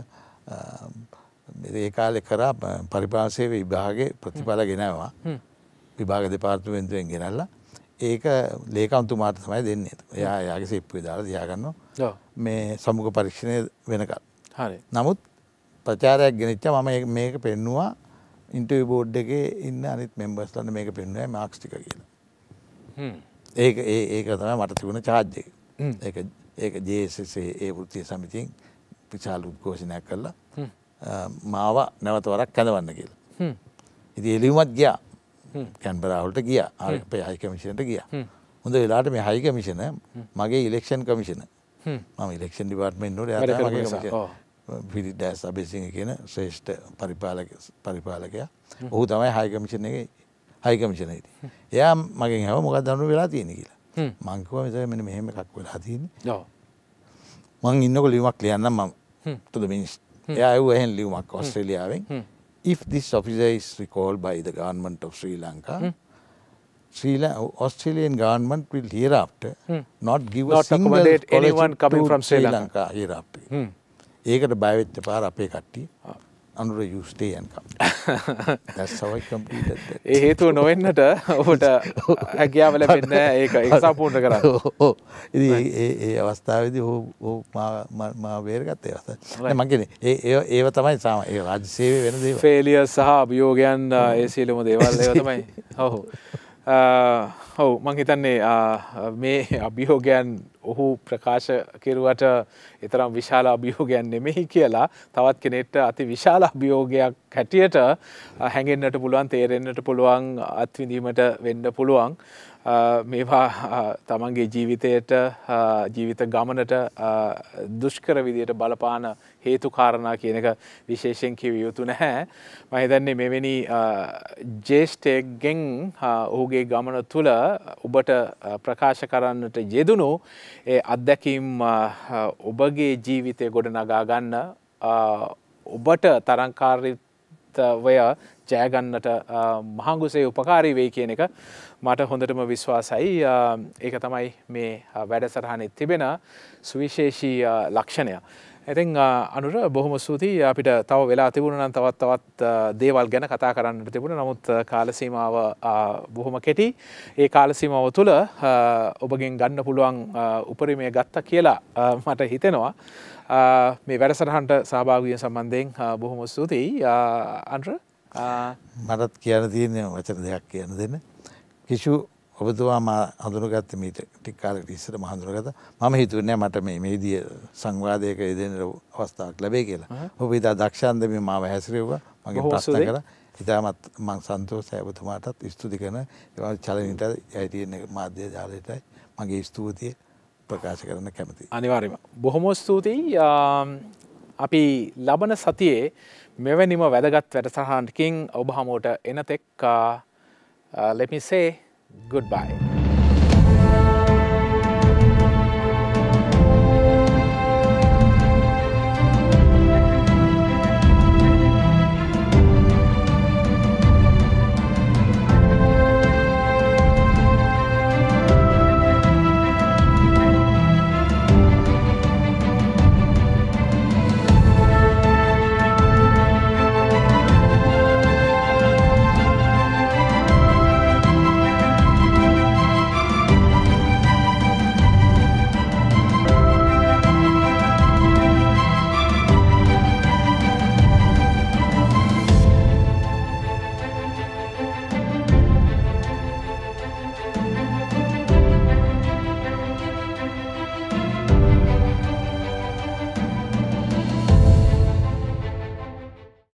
Speaker 2: ඒ කාලේ කරා පරිපාලන සේවය විභාගේ ප්‍රතිඵල ගෙනාවා. විභාග දෙපාර්තමේන්තුවෙන් ගෙනල්ලා ඒක ලේකම්තුමාට තමයි දෙන්නේ. එයා එයාගේ සෙප්පුවේ දාලා තියාගන්නවා. මේ සමුග පරීක්ෂණය වෙනකල්.
Speaker 1: හරි.
Speaker 2: නමුත් ප්‍රචාරයක් ගෙනිච්චා මම මේක පෙන්නුවා ඉන්ටර්වියු බෝඩ් එකේ ඉන්න අනිත් මෙම්බර්ස්ලාට මේක පෙන්නුවා මාක්ස් ටික කියලා. හ්ම්. ඒක ඒ ඒක තමයි මට තිබුණ චාර්ජ් එක. ඒක ඒක ජේ එස් එස් ඒ වෘත්තීය සමිතියෙන් විශාල උද්ඝෝෂණයක් කළා. මාව නැවත වරක් කැඳවන්න කියලා. ඉතින් එළියුමත් ගියා. කැන්බරා වලට ගියා. අපේ හයි කමිෂනර්ට ගියා. හොඳ වෙලාවට මේ හයි කමිෂනර් මගේ ඉලෙක්ෂන් කමිෂනර්. මම ඉලෙක්ෂන් ඩිපාර්ට්මන්ට් වල එයා තමයි මගේ කමිෂනර්. පිරිඩෑස් අබේසිංහ කියන ශ්‍රේෂ්ඨ පරිපාලක පරිපාලකයා. ඔහු තමයි හයි කමිෂනර්ගේ හයි කමිෂනර් හිටියේ. එයා මගෙන් අහුවා මොකක්ද අනුර වෙලා තියෙන්නේ කියලා. මං කිව්වා මෙතන මෙන්න මෙහෙම එකක් වෙලා තියෙන්නේ. ඔව්. මං ඉන්නකො ලියුමක් ලියන්නම් මම. to the minister. එයා ඇහුවා එහෙන් ලියුමක් ඕස්ට්‍රේලියාවෙන්. If this officer is recalled by the government of Sri Lanka, Sri Lanka, Australian government will hereafter not give
Speaker 1: Not
Speaker 2: a single
Speaker 1: accommodate anyone
Speaker 2: scholarship
Speaker 1: coming
Speaker 2: to
Speaker 1: from Sri
Speaker 2: Sri
Speaker 1: Lanka.
Speaker 2: Lanka hereafter. ඒකට බය වෙච්ච පාර අපේ කට්ටිය Anura you stay and come. That's how I completed that.
Speaker 1: ඒ හේතුව නොවෙන්නට ඔබට හැකියාව ලැබෙන්නේ නැහැ ඒක ඒක සම්පූර්ණ කරන්න.
Speaker 2: ඔව්. ඉතින් ඒ ඒ අවස්ථාවේදී ඔහු ඔහු මා මා බේරගත්තේ අවස්ථාව. මම කියන්නේ ඒ ඒව තමයි සාම ඒ රාජ්‍ය සේවයේ වෙන දේවල්.
Speaker 1: ෆේලියර් සහ අභියෝගයන් ඒ සියලුම දේවල් ඒවා තමයි. ඔව්. ඔව් මම හිතන්නේ මේ අභියෝගයන් ඔහු ප්‍රකාශ කෙරුවට එතරම් විශාල අභියෝගයක් නෙමෙයි කියලා තවත් කෙනෙක්ට අති විශාල අභියෝගයක් හැටියට හැඟෙන්නට පුළුවන්, තේරෙන්නට පුළුවන්, අත්විඳීමට වෙන්න පුළුවන්. මේවා තමන්ගේ ජීවිතයට ජීවිත ගමනට දුෂ්කර විදියට බලපාන හේතු කාරණා කියන එක විශේෂයෙන් කිව යුතු නැහැ. මම හිතන්නේ මෙවැනි ජේෂ්ඨයෙක්ගෙන් ඔහුගේ ගමන තුළ ඔබට ප්‍රකාශ කරන්නට යෙදුණු ඒ අත්දැකීම් ඔබගේ ජීවිතය ගොඩනගා ගන්න ඔබට තරංකාරීත්වය ජයගන්නට මහඟුසේ උපකාරී වෙයි කියන එක මට හොඳටම විශ්වාසයි. ඒක තමයි මේ වැඩසටහනේ තිබෙන සුවිශේෂී ලක්ෂණය. ඉතින් අනුර බොහොම ස්තුතියි. අපිට තව වෙලා තිබුණා නම් තවත් තවත් දේවල් ගැන කතා කරන්නට තිබුණා. නමුත් කාල සීමාව බොහොම කෙටි. ඒ කාල සීමාව තුළ ඔබගෙන් ගන්න පුළුවන් උපරිමය ගත්තා කියලා මට හිතෙනවා. මේ වැඩසටහනට සහභාගී වීම සම්බන්ධයෙන් බොහොම ස්තුතියි. අනුර
Speaker 2: මටත් කියන්න තියෙන වචන දෙකක් කියන්න දෙන්න. කිෂු ඔබතුමා මා හඳුනගත්ත මීට ටික කාලෙකට ඉස්සරම හඳුනගත්තා. මම හිතුවේ නෑ මට මේ මේදී සංවාදයක යෙදෙන්න අවස්ථාවක් ලැබෙයි කියලා. ඔබ ඉතා දක්ෂාන්ද මේ මාව හැසිරෙව්වා. මගේ ප්‍රශ්න කරා. ඉතාමත් මම සන්තෝෂයි ඔබතුමාටත් ස්තුති කරන. ඒ චලනිට I T N මාධ්‍ය ජාලයටයි මගේ ස්තුතිය ප්‍රකාශ කරන්න කැමතියි.
Speaker 1: අනිවාර්යයෙන්ම. බොහොම ස්තුතියි. අපි ලබන සතියේ මෙවැනිම වැදගත් වැඩසටහනකින් ඔබ හමුවට එනතෙක් let me say goodbye.